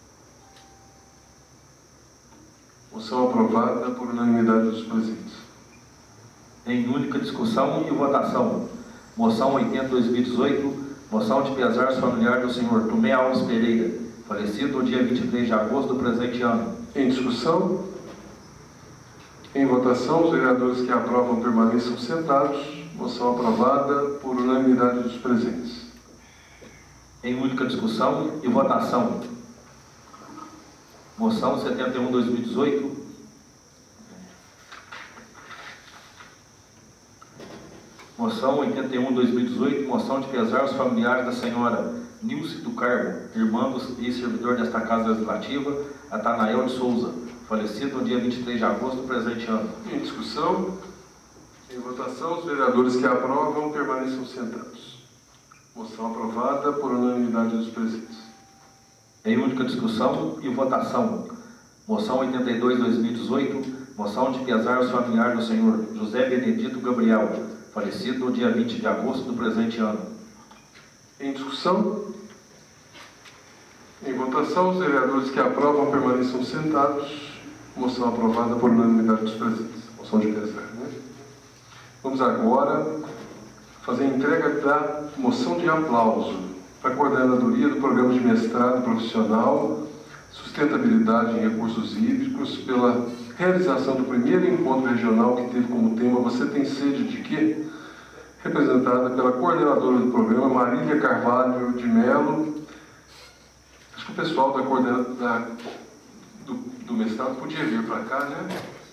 Moção aprovada por unanimidade dos presentes. Em única discussão e votação. Moção 80/2018, moção de pesar aos familiares do senhor Tomé Alves Pereira, falecido no dia 23 de agosto do presente ano. Em discussão. Em votação, os vereadores que a aprovam permaneçam sentados. Moção aprovada por unanimidade dos presentes. Em única discussão e votação. Moção 71/2018. Moção 81/2018, moção de pesar aos familiares da senhora Nilce do Carmo, irmã e servidor desta Casa Legislativa, Atanael de Souza, falecido no dia 23 de agosto do presente ano. Em discussão. Em votação, os vereadores que a aprovam permaneçam sentados. Moção aprovada por unanimidade dos presentes. Em única discussão e votação. Moção 82/2018, moção de pesar aos familiares do senhor José Benedito Gabriel, falecido no dia 20 de agosto do presente ano. Em discussão. Em votação, os vereadores que aprovam permaneçam sentados. Moção aprovada por unanimidade dos presentes. Moção de pesar, né? Vamos agora fazer a entrega da moção de aplauso para a coordenadoria do Programa de Mestrado Profissional Sustentabilidade em Recursos Hídricos, pela realização do primeiro encontro regional que teve como tema Você Tem Sede de Quê? Representada pela coordenadora do programa, Marília Carvalho de Mello. Acho que o pessoal do mestrado podia vir para cá, né?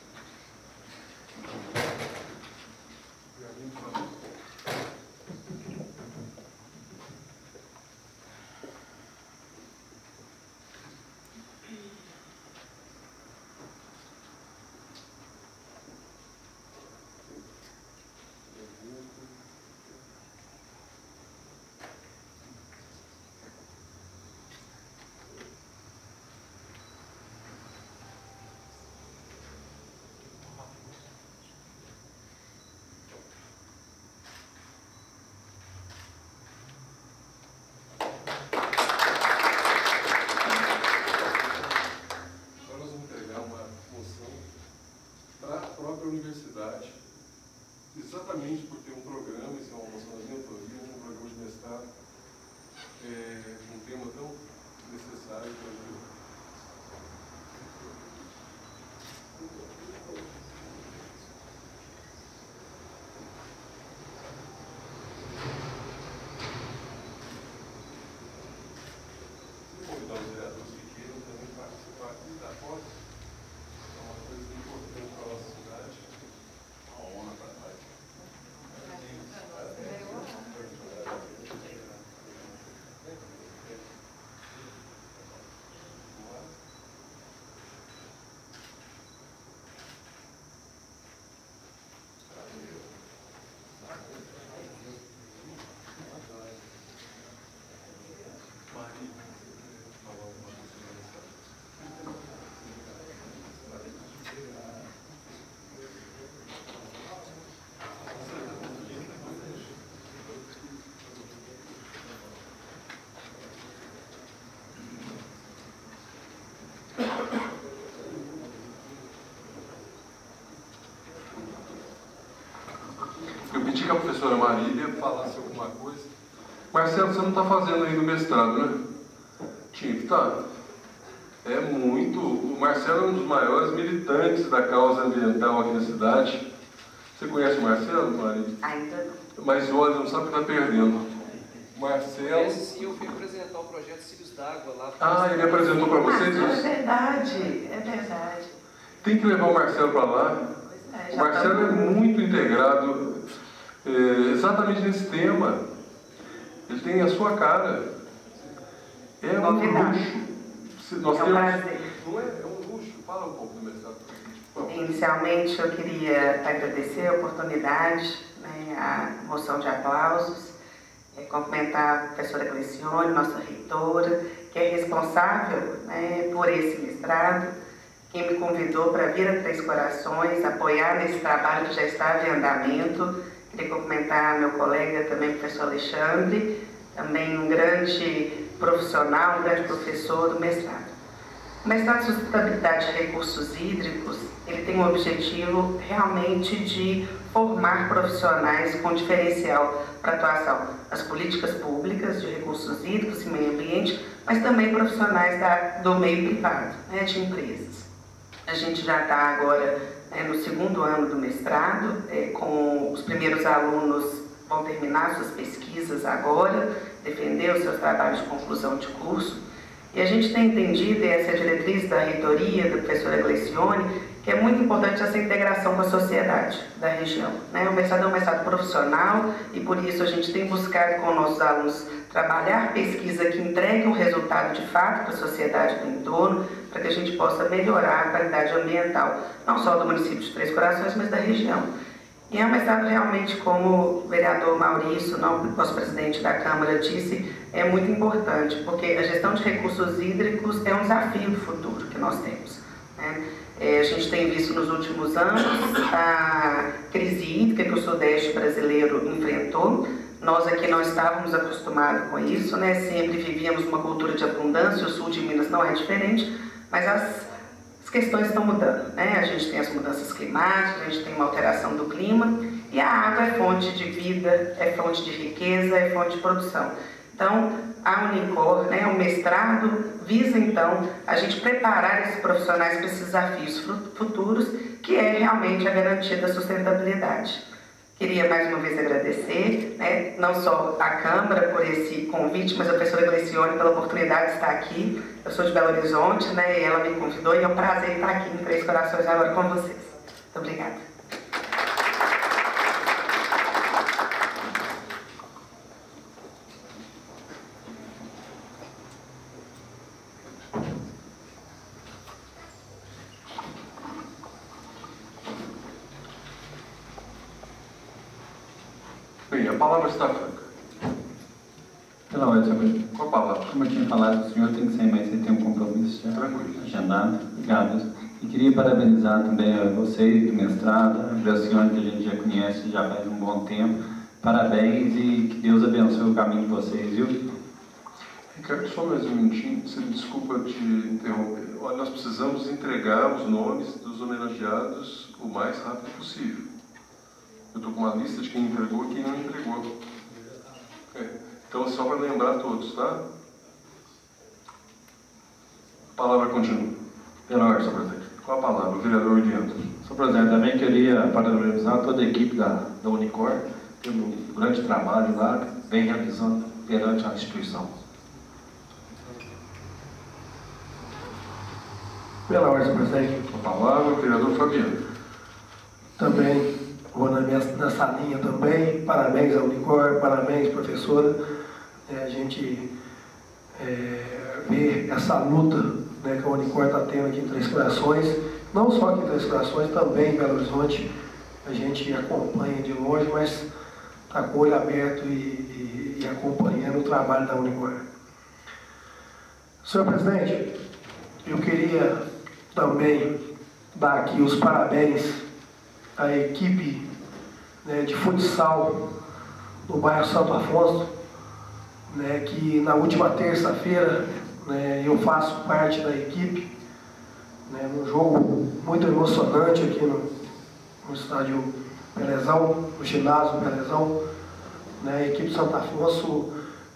Universidade, exatamente por ter um programa, isso é uma moção da mentoria, um programa de mestrado, um tema tão necessário para a gente. Convidar os vereadores que queiram também participar aqui da foto. É uma coisa importante para a nossa cidade. Uma honra para nós. Eu pedi que a professora Marília falasse alguma coisa. Marcelo, você não está fazendo ainda o mestrado, né? Tinha que estar. É muito. O Marcelo é um dos maiores militantes da causa ambiental aqui na cidade. Você conhece o Marcelo, Marília? Ainda não. Mas olha, não sabe o que está perdendo. Marcelo. Sim, eu fui apresentar o projeto Cílios d'Água lá. Ah, ele apresentou para vocês isso? É verdade, é verdade. Tem que levar o Marcelo para lá. O Marcelo é muito integrado exatamente nesse tema. Ele tem a sua cara. É um luxo. Nós temos... Não é? É um luxo. Fala um pouco do mestrado. Inicialmente, eu queria agradecer a oportunidade, né, a moção de aplausos, cumprimentar a professora Glicione, nossa reitora, que é responsável, né, por esse mestrado, quem me convidou para vir a Três Corações, apoiar nesse trabalho que já estava em andamento. Queria cumprimentar meu colega também, o professor Alexandre, também um grande profissional, um grande professor do mestrado. O mestrado de Sustentabilidade de Recursos Hídricos, ele tem o objetivo realmente de formar profissionais com diferencial para atuação nas políticas públicas de recursos hídricos e meio ambiente, mas também profissionais do meio privado, né, de empresas. A gente já está agora no segundo ano do mestrado, com os primeiros alunos vão terminar suas pesquisas agora, defender os seus trabalhos de conclusão de curso. E a gente tem entendido, e essa é a diretriz da reitoria, da professora Glicione, que é muito importante essa integração com a sociedade da região, né? O mestrado é um mestrado profissional e por isso a gente tem buscado com nossos alunos trabalhar pesquisa que entregue um resultado de fato para a sociedade do entorno, para que a gente possa melhorar a qualidade ambiental, não só do município de Três Corações, mas da região. E é um mestrado realmente, como o vereador Maurício, nosso presidente da Câmara, disse, é muito importante, porque a gestão de recursos hídricos é um desafio futuro que nós temos, né? A gente tem visto nos últimos anos a crise hídrica que o Sudeste brasileiro enfrentou. Nós aqui não estávamos acostumados com isso, né? Sempre vivíamos uma cultura de abundância, o sul de Minas não é diferente, mas as questões estão mudando, né? A gente tem as mudanças climáticas, a gente tem uma alteração do clima, e a água é fonte de vida, é fonte de riqueza, é fonte de produção. Então, a Unicor, né, o mestrado, visa então a gente preparar esses profissionais para esses desafios futuros, que é realmente a garantia da sustentabilidade. Queria mais uma vez agradecer, né, não só a Câmara por esse convite, mas a professora Glecione pela oportunidade de estar aqui. Eu sou de Belo Horizonte, né, e ela me convidou e é um prazer estar aqui em Três Corações agora com vocês. Muito obrigada. Bem, a palavra está franca. Pela ordem, senhor. Com a palavra. Como eu tinha falado, o senhor tem que sair, mas você tem um compromisso já Tranquilo. agendado. Obrigado. E queria parabenizar também a vocês do mestrado, a Graciane, que a gente já conhece já faz um bom tempo. Parabéns e que Deus abençoe o caminho de vocês, viu? Ricardo, só mais um minutinho, você me desculpa te interromper. Olha, nós precisamos entregar os nomes dos homenageados o mais rápido possível. Eu estou com uma lista de quem entregou e quem não entregou. Então, só para lembrar todos, tá? A palavra continua. Pela ordem, senhor presidente. Com a palavra, o vereador Dianto. Senhor presidente, também queria parabenizar toda a equipe da Unicor pelo grande trabalho lá que vem realizando perante a instituição. Pela ordem, senhor presidente. Com a palavra, o vereador Fabiano. Também vou nessa linha também. Parabéns ao Unicor, parabéns, professora. A gente vê essa luta, né, que a Unicor está tendo aqui em Três Corações, não só aqui em Três Corações, também em Belo Horizonte. A gente acompanha de longe, mas está com o olho aberto e acompanhando o trabalho da Unicor. Senhor presidente, eu queria também dar aqui os parabéns à equipe, né, de futsal do bairro Santo Afonso, né, que na última terça-feira, né, eu faço parte da equipe, né, num jogo muito emocionante aqui no estádio Pelezão, no ginásio Pelezão, né, a equipe Santo Afonso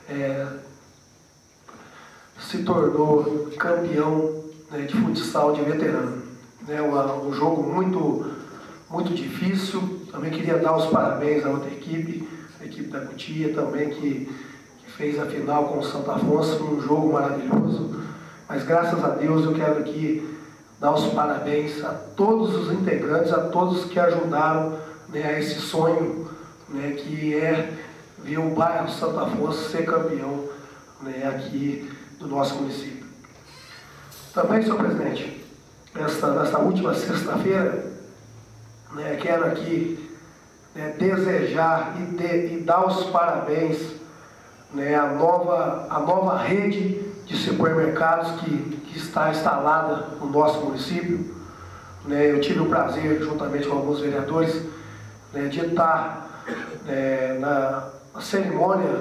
se tornou campeão, né, de futsal de veterano. Né, um jogo muito difícil. Também queria dar os parabéns à outra equipe, a equipe da Cutia também, que fez a final com o Santo Afonso, um jogo maravilhoso. Mas graças a Deus eu quero aqui dar os parabéns a todos os integrantes, a todos que ajudaram, né, a esse sonho, né, que é ver o bairro Santo Afonso ser campeão, né, aqui do nosso município. Também, senhor presidente, nesta última sexta-feira, né, quero aqui, né, desejar e dar os parabéns, né, à nova rede de supermercados que está instalada no nosso município. Né, eu tive o prazer, juntamente com alguns vereadores, né, de estar, na cerimônia,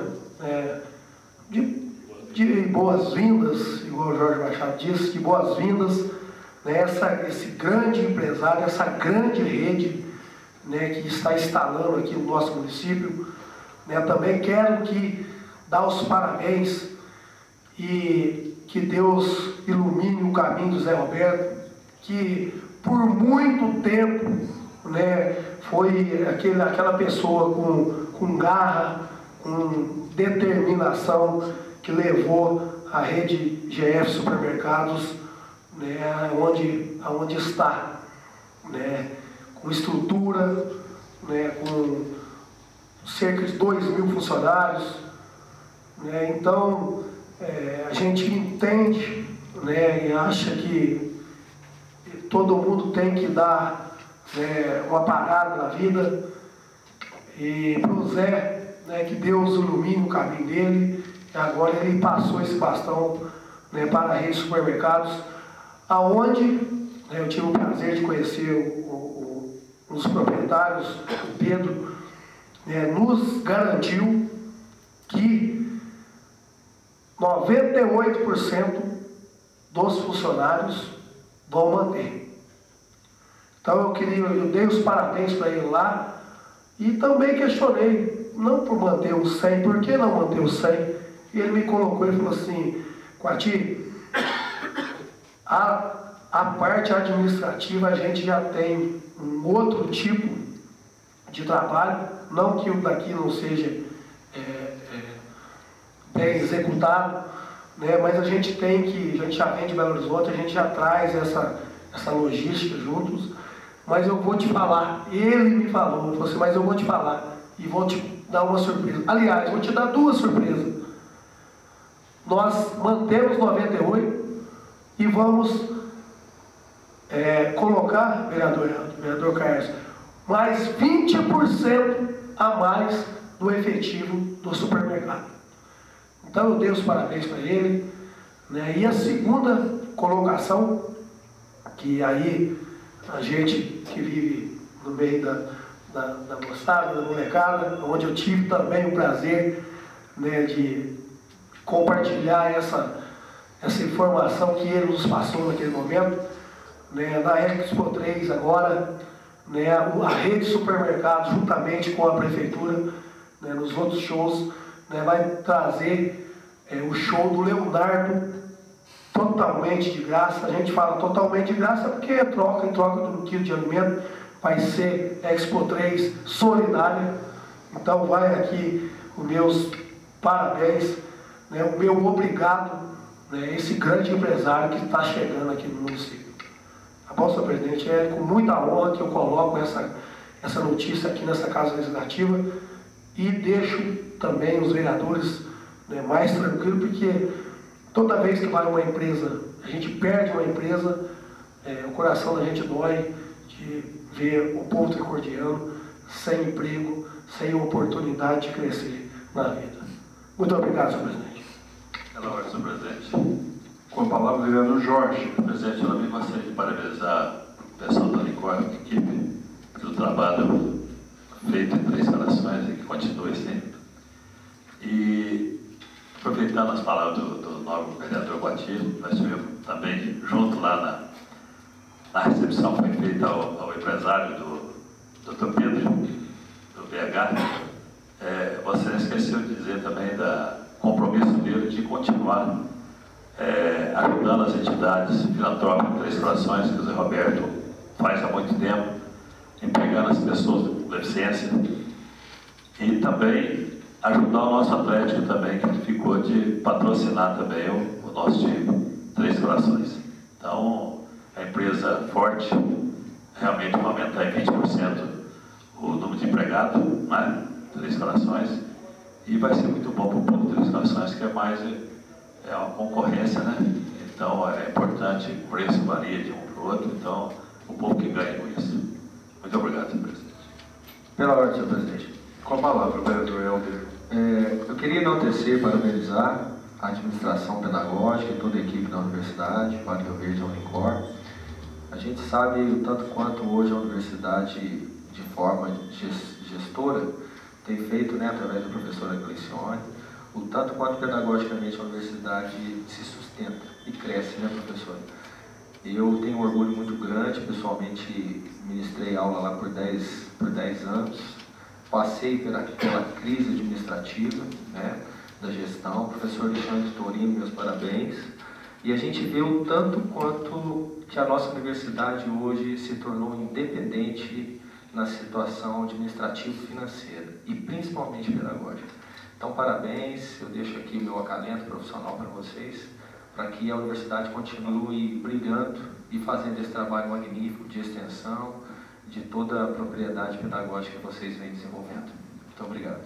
de boas-vindas, igual o Jorge Machado disse, de boas-vindas, né, esse grande empresário, essa grande rede, né, que está instalando aqui no nosso município. Né, também quero dar os parabéns e que Deus ilumine o caminho do Zé Roberto, que por muito tempo, né, foi aquela pessoa com garra, com determinação, que levou a rede GF Supermercados, né, aonde está, né, com estrutura, né, com cerca de 2.000 funcionários. Né, então, a gente entende, né, e acha que todo mundo tem que dar, né, uma parada na vida. E para o Zé, né, que Deus ilumine o caminho dele. E agora ele passou esse bastão, né, para a rede de supermercados, aonde, né, eu tive o prazer de conhecer um dos proprietários, o Pedro, né, nos garantiu que 98% dos funcionários vão manter. Então eu dei os parabéns para ele lá e também questionei, não por manter o 100, por que não manter o 100? E ele me colocou e falou assim: Coati, a parte administrativa a gente já tem um outro tipo de trabalho, não que o daqui não seja bem executado, né, mas a gente já vem de Belo Horizonte, a gente já traz essa logística juntos, mas eu vou te falar, ele me falou, ele falou assim, mas eu vou te falar e vou te dar uma surpresa. Aliás, vou te dar duas surpresas. Nós mantemos 98 e vamos colocar, vereador Carlos, mais 20% a mais do efetivo do supermercado. Então eu dei os parabéns para ele, né? E a segunda colocação, que aí a gente que vive no meio da moçada, da molecada, onde eu tive também o prazer, né, de compartilhar essa informação que ele nos passou naquele momento, né, na Expo 3 agora, né, a rede de supermercados juntamente com a prefeitura, né, nos outros shows, né, vai trazer o show do Leonardo totalmente de graça. A gente fala totalmente de graça porque é troca, em troca de um quilo de alimento. Vai ser Expo 3 solidária. Então vai aqui os meus parabéns, né, o meu obrigado, né, esse grande empresário que está chegando aqui no município. Tá bom, senhor presidente? É com muita honra que eu coloco essa notícia aqui nessa Casa Legislativa e deixo também os vereadores, né, mais tranquilos, porque toda vez que vai uma empresa, a gente perde uma empresa, o coração da gente dói de ver o povo tricordiano sem emprego, sem oportunidade de crescer na vida. Muito obrigado, senhor presidente. Pela ordem, senhor presidente. Com a palavra, o vereador Jorge. Presidente, eu também gostaria de parabenizar o pessoal da Licor, a equipe, pelo trabalho feito em Três Corações e que continue sempre. E, aproveitando as palavras do novo vereador Guati, nós estivemos também junto lá na recepção que foi feita ao empresário do Dr. Pedro, do BH. Você esqueceu de dizer também do compromisso dele de continuar ajudando as entidades filantrópicas Três Corações, que o Zé Roberto faz há muito tempo, empregando as pessoas com deficiência, e também ajudar o nosso Atlético também, que ficou de patrocinar também o nosso time, Três Corações. Então, a empresa forte, realmente vai aumentar em 20% o número de empregados, né? Três Corações, e vai ser muito bom para o povo de Três Corações, que é mais uma concorrência, né? Então, é importante, o preço varia de um para o outro, então, o povo que ganha com isso. Muito obrigado, senhor presidente. Pela ordem, senhor presidente. Com a palavra, vereador Helder. Eu queria enaltecer, parabenizar a administração pedagógica e toda a equipe da universidade, Vale Rio Verde e a Unicor. A gente sabe o tanto quanto hoje a universidade, de forma gestora, tem feito, né, através da professora Gleicione, o tanto quanto pedagogicamente a universidade se sustenta e cresce, né, professora? Eu tenho um orgulho muito grande, pessoalmente ministrei aula lá por 10 anos, passei pela crise administrativa, né, da gestão. Professor Alexandre Torino, meus parabéns. E a gente vê o tanto quanto que a nossa universidade hoje se tornou independente na situação administrativa e financeira, e principalmente pedagógica. Então, parabéns, eu deixo aqui o meu acalento profissional para vocês, para que a universidade continue brigando e fazendo esse trabalho magnífico de extensão, de toda a propriedade pedagógica que vocês vêm desenvolvendo. Muito obrigado.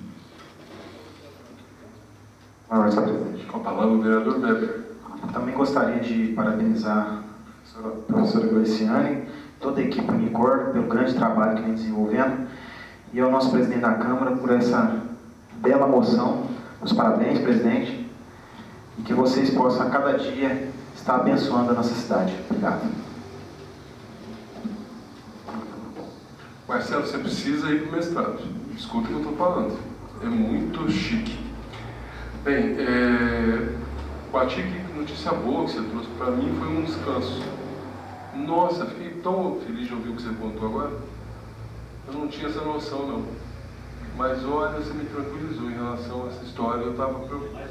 Com a palavra, o vereador Weber. Também gostaria de parabenizar a professora Gleiciane, toda a equipe Unicor, pelo grande trabalho que vem desenvolvendo, e ao nosso presidente da Câmara por essa bela moção. Os parabéns, presidente, e que vocês possam a cada dia estar abençoando a nossa cidade. Obrigado. Marcelo, você precisa ir para o mestrado. Escuta o que eu estou falando. É muito chique. Bem, Guati, que notícia boa que você trouxe para mim, foi um descanso. Nossa, fiquei tão feliz de ouvir o que você contou agora. Eu não tinha essa noção, não. Mas olha, você me tranquilizou em relação a essa história, eu estava preocupado.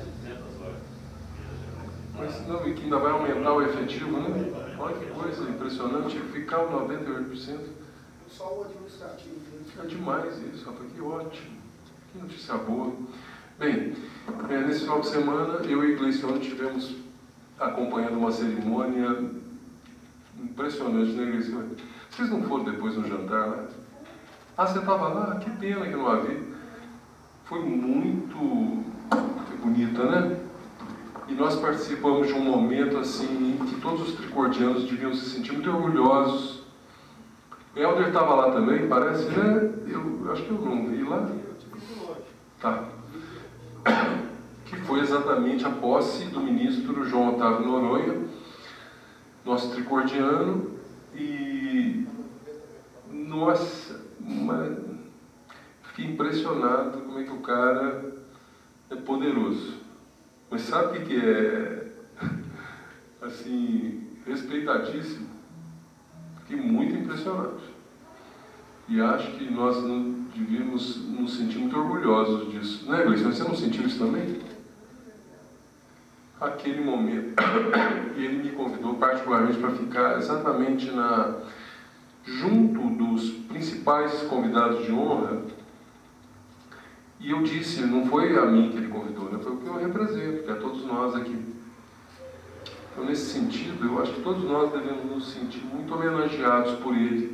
Mas não, e que ainda vai aumentar o efetivo, né? Olha que coisa impressionante, ficar o 98%. Só o administrativo. É demais isso, rapaz, que ótimo. Que notícia boa. Bem, nesse final de semana, eu e Gleicione estivemos acompanhando uma cerimônia impressionante, né, Gleicione? Vocês não foram depois no jantar, né? Ah, você estava lá? Que pena que não havia. Foi muito bonita, né? E nós participamos de um momento assim, em que todos os tricordianos deviam se sentir muito orgulhosos. O Helder estava lá também, parece, né? Eu acho que eu não vi lá. Tá. Que foi exatamente a posse do ministro João Otávio Noronha, nosso tricordiano, e nossa, fiquei impressionado como é que o cara é poderoso. Mas sabe o que é assim, respeitadíssimo? Fiquei muito impressionado. E acho que nós não devíamos nos sentir muito orgulhosos disso. Né, Gleison? Você não sentiu isso também? Aquele momento, ele me convidou particularmente para ficar exatamente junto dos principais convidados de honra. E eu disse, não foi a mim que ele convidou, né? Foi o que eu represento, que é todos nós aqui. Então, nesse sentido, eu acho que todos nós devemos nos sentir muito homenageados por ele.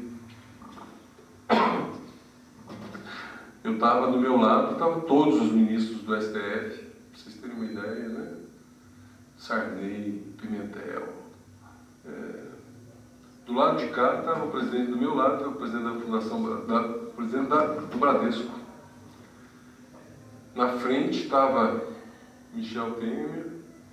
Eu estava do meu lado, estavam todos os ministros do STF, para vocês terem uma ideia, né? Sarney, Pimentel. Do lado de cá estava o presidente, do meu lado estava o presidente da Fundação, presidente do Bradesco. Na frente estava Michel Temer,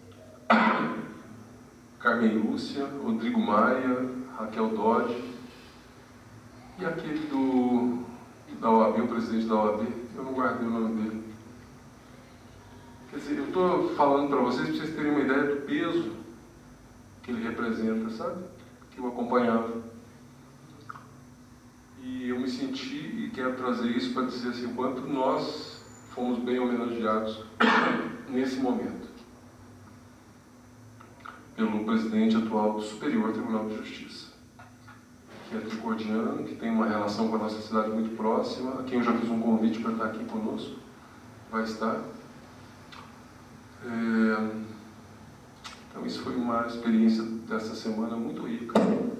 Carmen Lúcia, Rodrigo Maia, Raquel Dodge e aquele da OAB, o presidente da OAB, eu não guardei o nome dele. Quer dizer, eu estou falando para vocês terem uma ideia do peso que ele representa, sabe? Que eu acompanhava. E eu me senti, e quero trazer isso para dizer assim, o quanto nós fomos bem homenageados nesse momento pelo presidente atual do Superior Tribunal de Justiça, que é tricordiano, que tem uma relação com a nossa cidade muito próxima, a quem eu já fiz um convite para estar aqui conosco, vai estar. Então isso foi uma experiência dessa semana muito rica.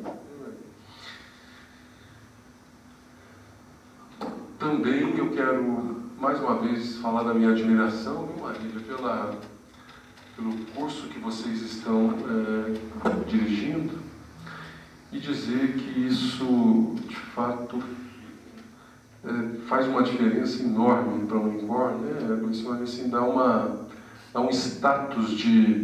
Também eu quero mais uma vez falar da minha admiração, viu, Marília, pelo curso que vocês estão dirigindo, e dizer que isso de fato faz uma diferença enorme para o Unicor, né? Isso assim, dá um status de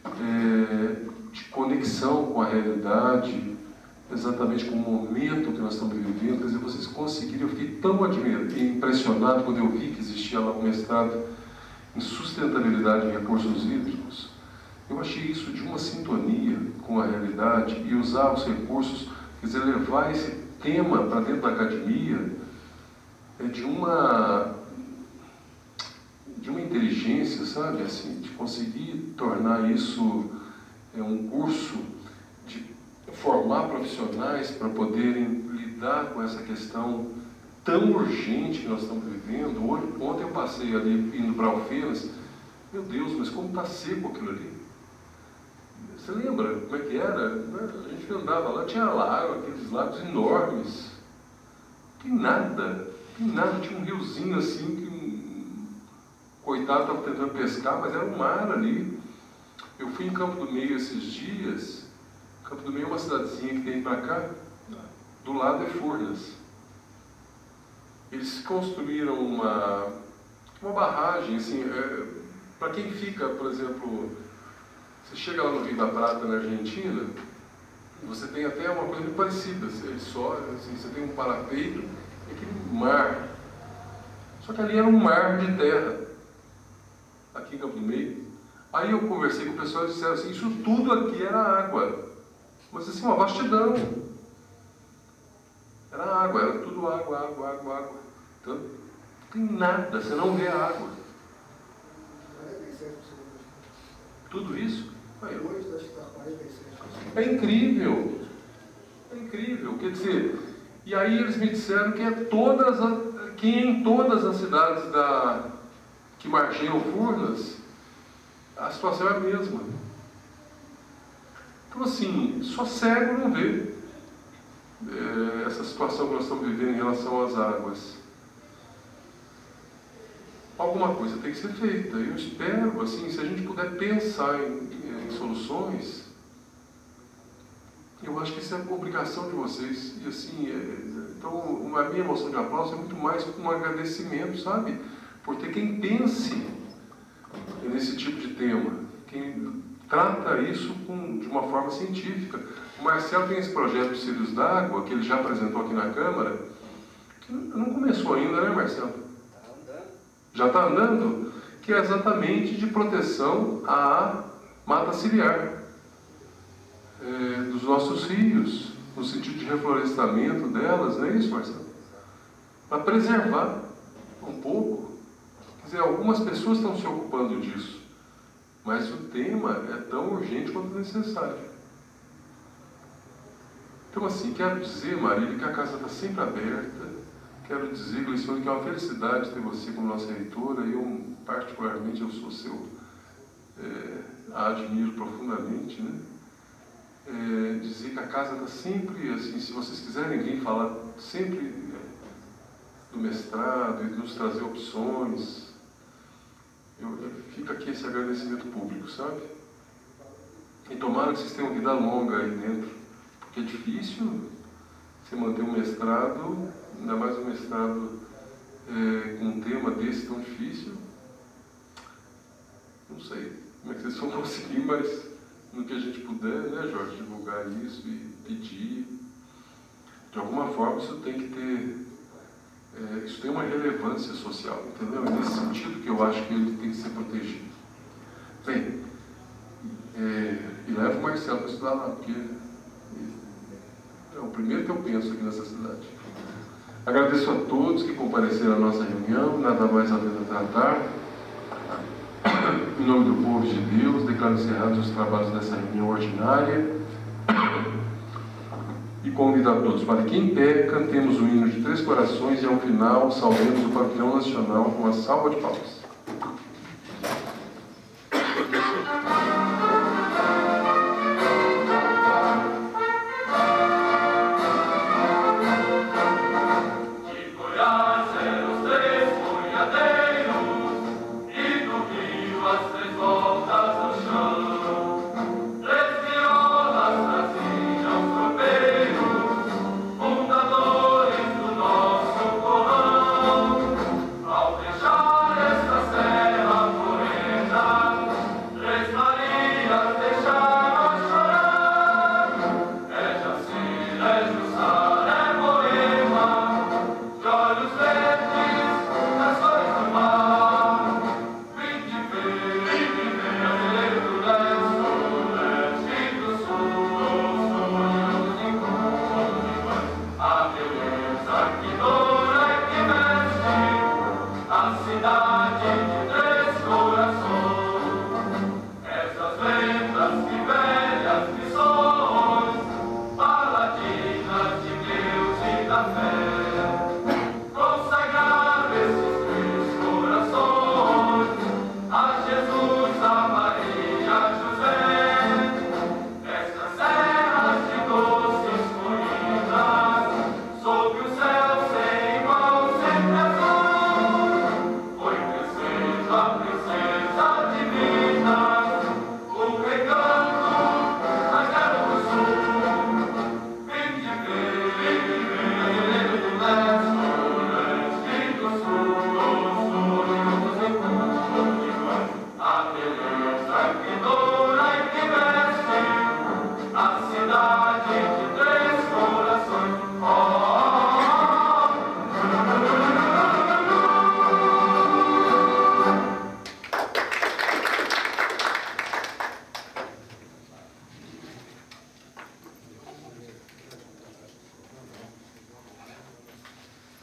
conexão com a realidade, exatamente com o momento que nós estamos vivendo. Quer dizer, vocês conseguiram, eu fiquei tão impressionado quando eu vi que existia lá um mestrado em sustentabilidade em recursos hídricos. Eu achei isso de uma sintonia com a realidade e usar os recursos, quer dizer, levar esse tema para dentro da academia de uma inteligência, sabe, assim, de conseguir tornar isso um curso de formar profissionais para poderem lidar com essa questão tão urgente que nós estamos vivendo. Ontem eu passei ali, indo para Alfenas, meu Deus, mas como está seco aquilo ali. Você lembra como é que era? A gente andava lá, tinha lago, aqueles lagos enormes. Não tem nada, tinha um riozinho assim, que coitado estava tentando pescar, mas era um mar ali. Eu fui em Campo do Meio esses dias. Campo do Meio é uma cidadezinha que tem para cá, do lado é Furnas. Eles construíram uma barragem, assim, para quem fica, por exemplo, você chega lá no Rio da Prata, na Argentina, você tem até uma coisa muito parecida, assim, você tem um parapeito e aquele mar. Só que ali era um mar de terra, aqui em Campo do Meio. Aí eu conversei com o pessoal e disseram assim, isso tudo aqui era água. Mas assim, uma vastidão. Era água, era tudo água. Então, Tem nada, você não vê a água. Tudo isso? É incrível. É incrível. Quer dizer, e aí eles me disseram que em todas as cidades que margeiam Furnas, a situação é a mesma. Então, assim, só cego não vê essa situação que nós estamos vivendo em relação às águas. Alguma coisa tem que ser feita. Eu espero, assim, se a gente puder pensar em soluções, eu acho que isso é obrigação de vocês. E assim, então, a minha moção de aplauso é muito mais um agradecimento, sabe? Por ter quem pense nesse tipo de tema, quem trata isso de uma forma científica. O Marcelo tem esse projeto de Cílios d'Água, que ele já apresentou aqui na Câmara, que não começou ainda, né, Marcelo? Está andando. Já está andando? Que é exatamente de proteção à mata ciliar dos nossos rios, no sentido de reflorestamento delas, não é isso, Marcelo? Para preservar um pouco. Quer dizer, algumas pessoas estão se ocupando disso, mas o tema é tão urgente quanto necessário. Então, assim, quero dizer, Marília, que a casa está sempre aberta. Quero dizer, Gleicione, que é uma felicidade ter você como nossa reitora. Eu, particularmente, eu sou seu, a admiro profundamente, né? Dizer que a casa está sempre, assim, se vocês quiserem vir falar sempre do mestrado e nos trazer opções, fica aqui esse agradecimento público, sabe? E tomara que vocês tenham vida longa aí dentro, porque é difícil você manter um mestrado, ainda mais um mestrado com um tema desse tão difícil. Não sei como é que vocês vão conseguir, mas no que a gente puder, né, Jorge, divulgar isso e pedir. De alguma forma isso tem que ter, isso tem uma relevância social, entendeu? É nesse sentido que eu acho que ele tem que ser protegido. Bem, e leva o Marcelo para estudar lá, porque é o primeiro que eu penso aqui nessa cidade. Agradeço a todos que compareceram à nossa reunião, nada mais havendo a tratar. Em nome do povo de Deus, declaro encerrados os trabalhos dessa reunião ordinária e convido a todos para que em pé cantemos o hino de Três Corações e ao final saudemos o pavilhão nacional com uma salva de palmas. Ao deixar esta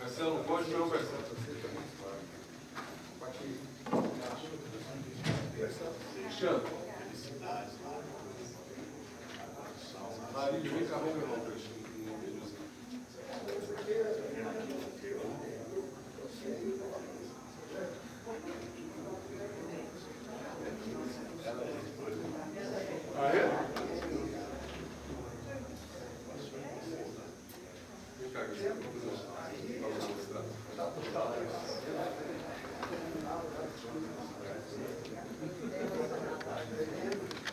Marcelo, não pode não, Marcelo. Cristiano. Marília, vem cá, vamos meu irmão, Cristiano. Ah, é? Vem cá, Cristiano, vamos mostrar.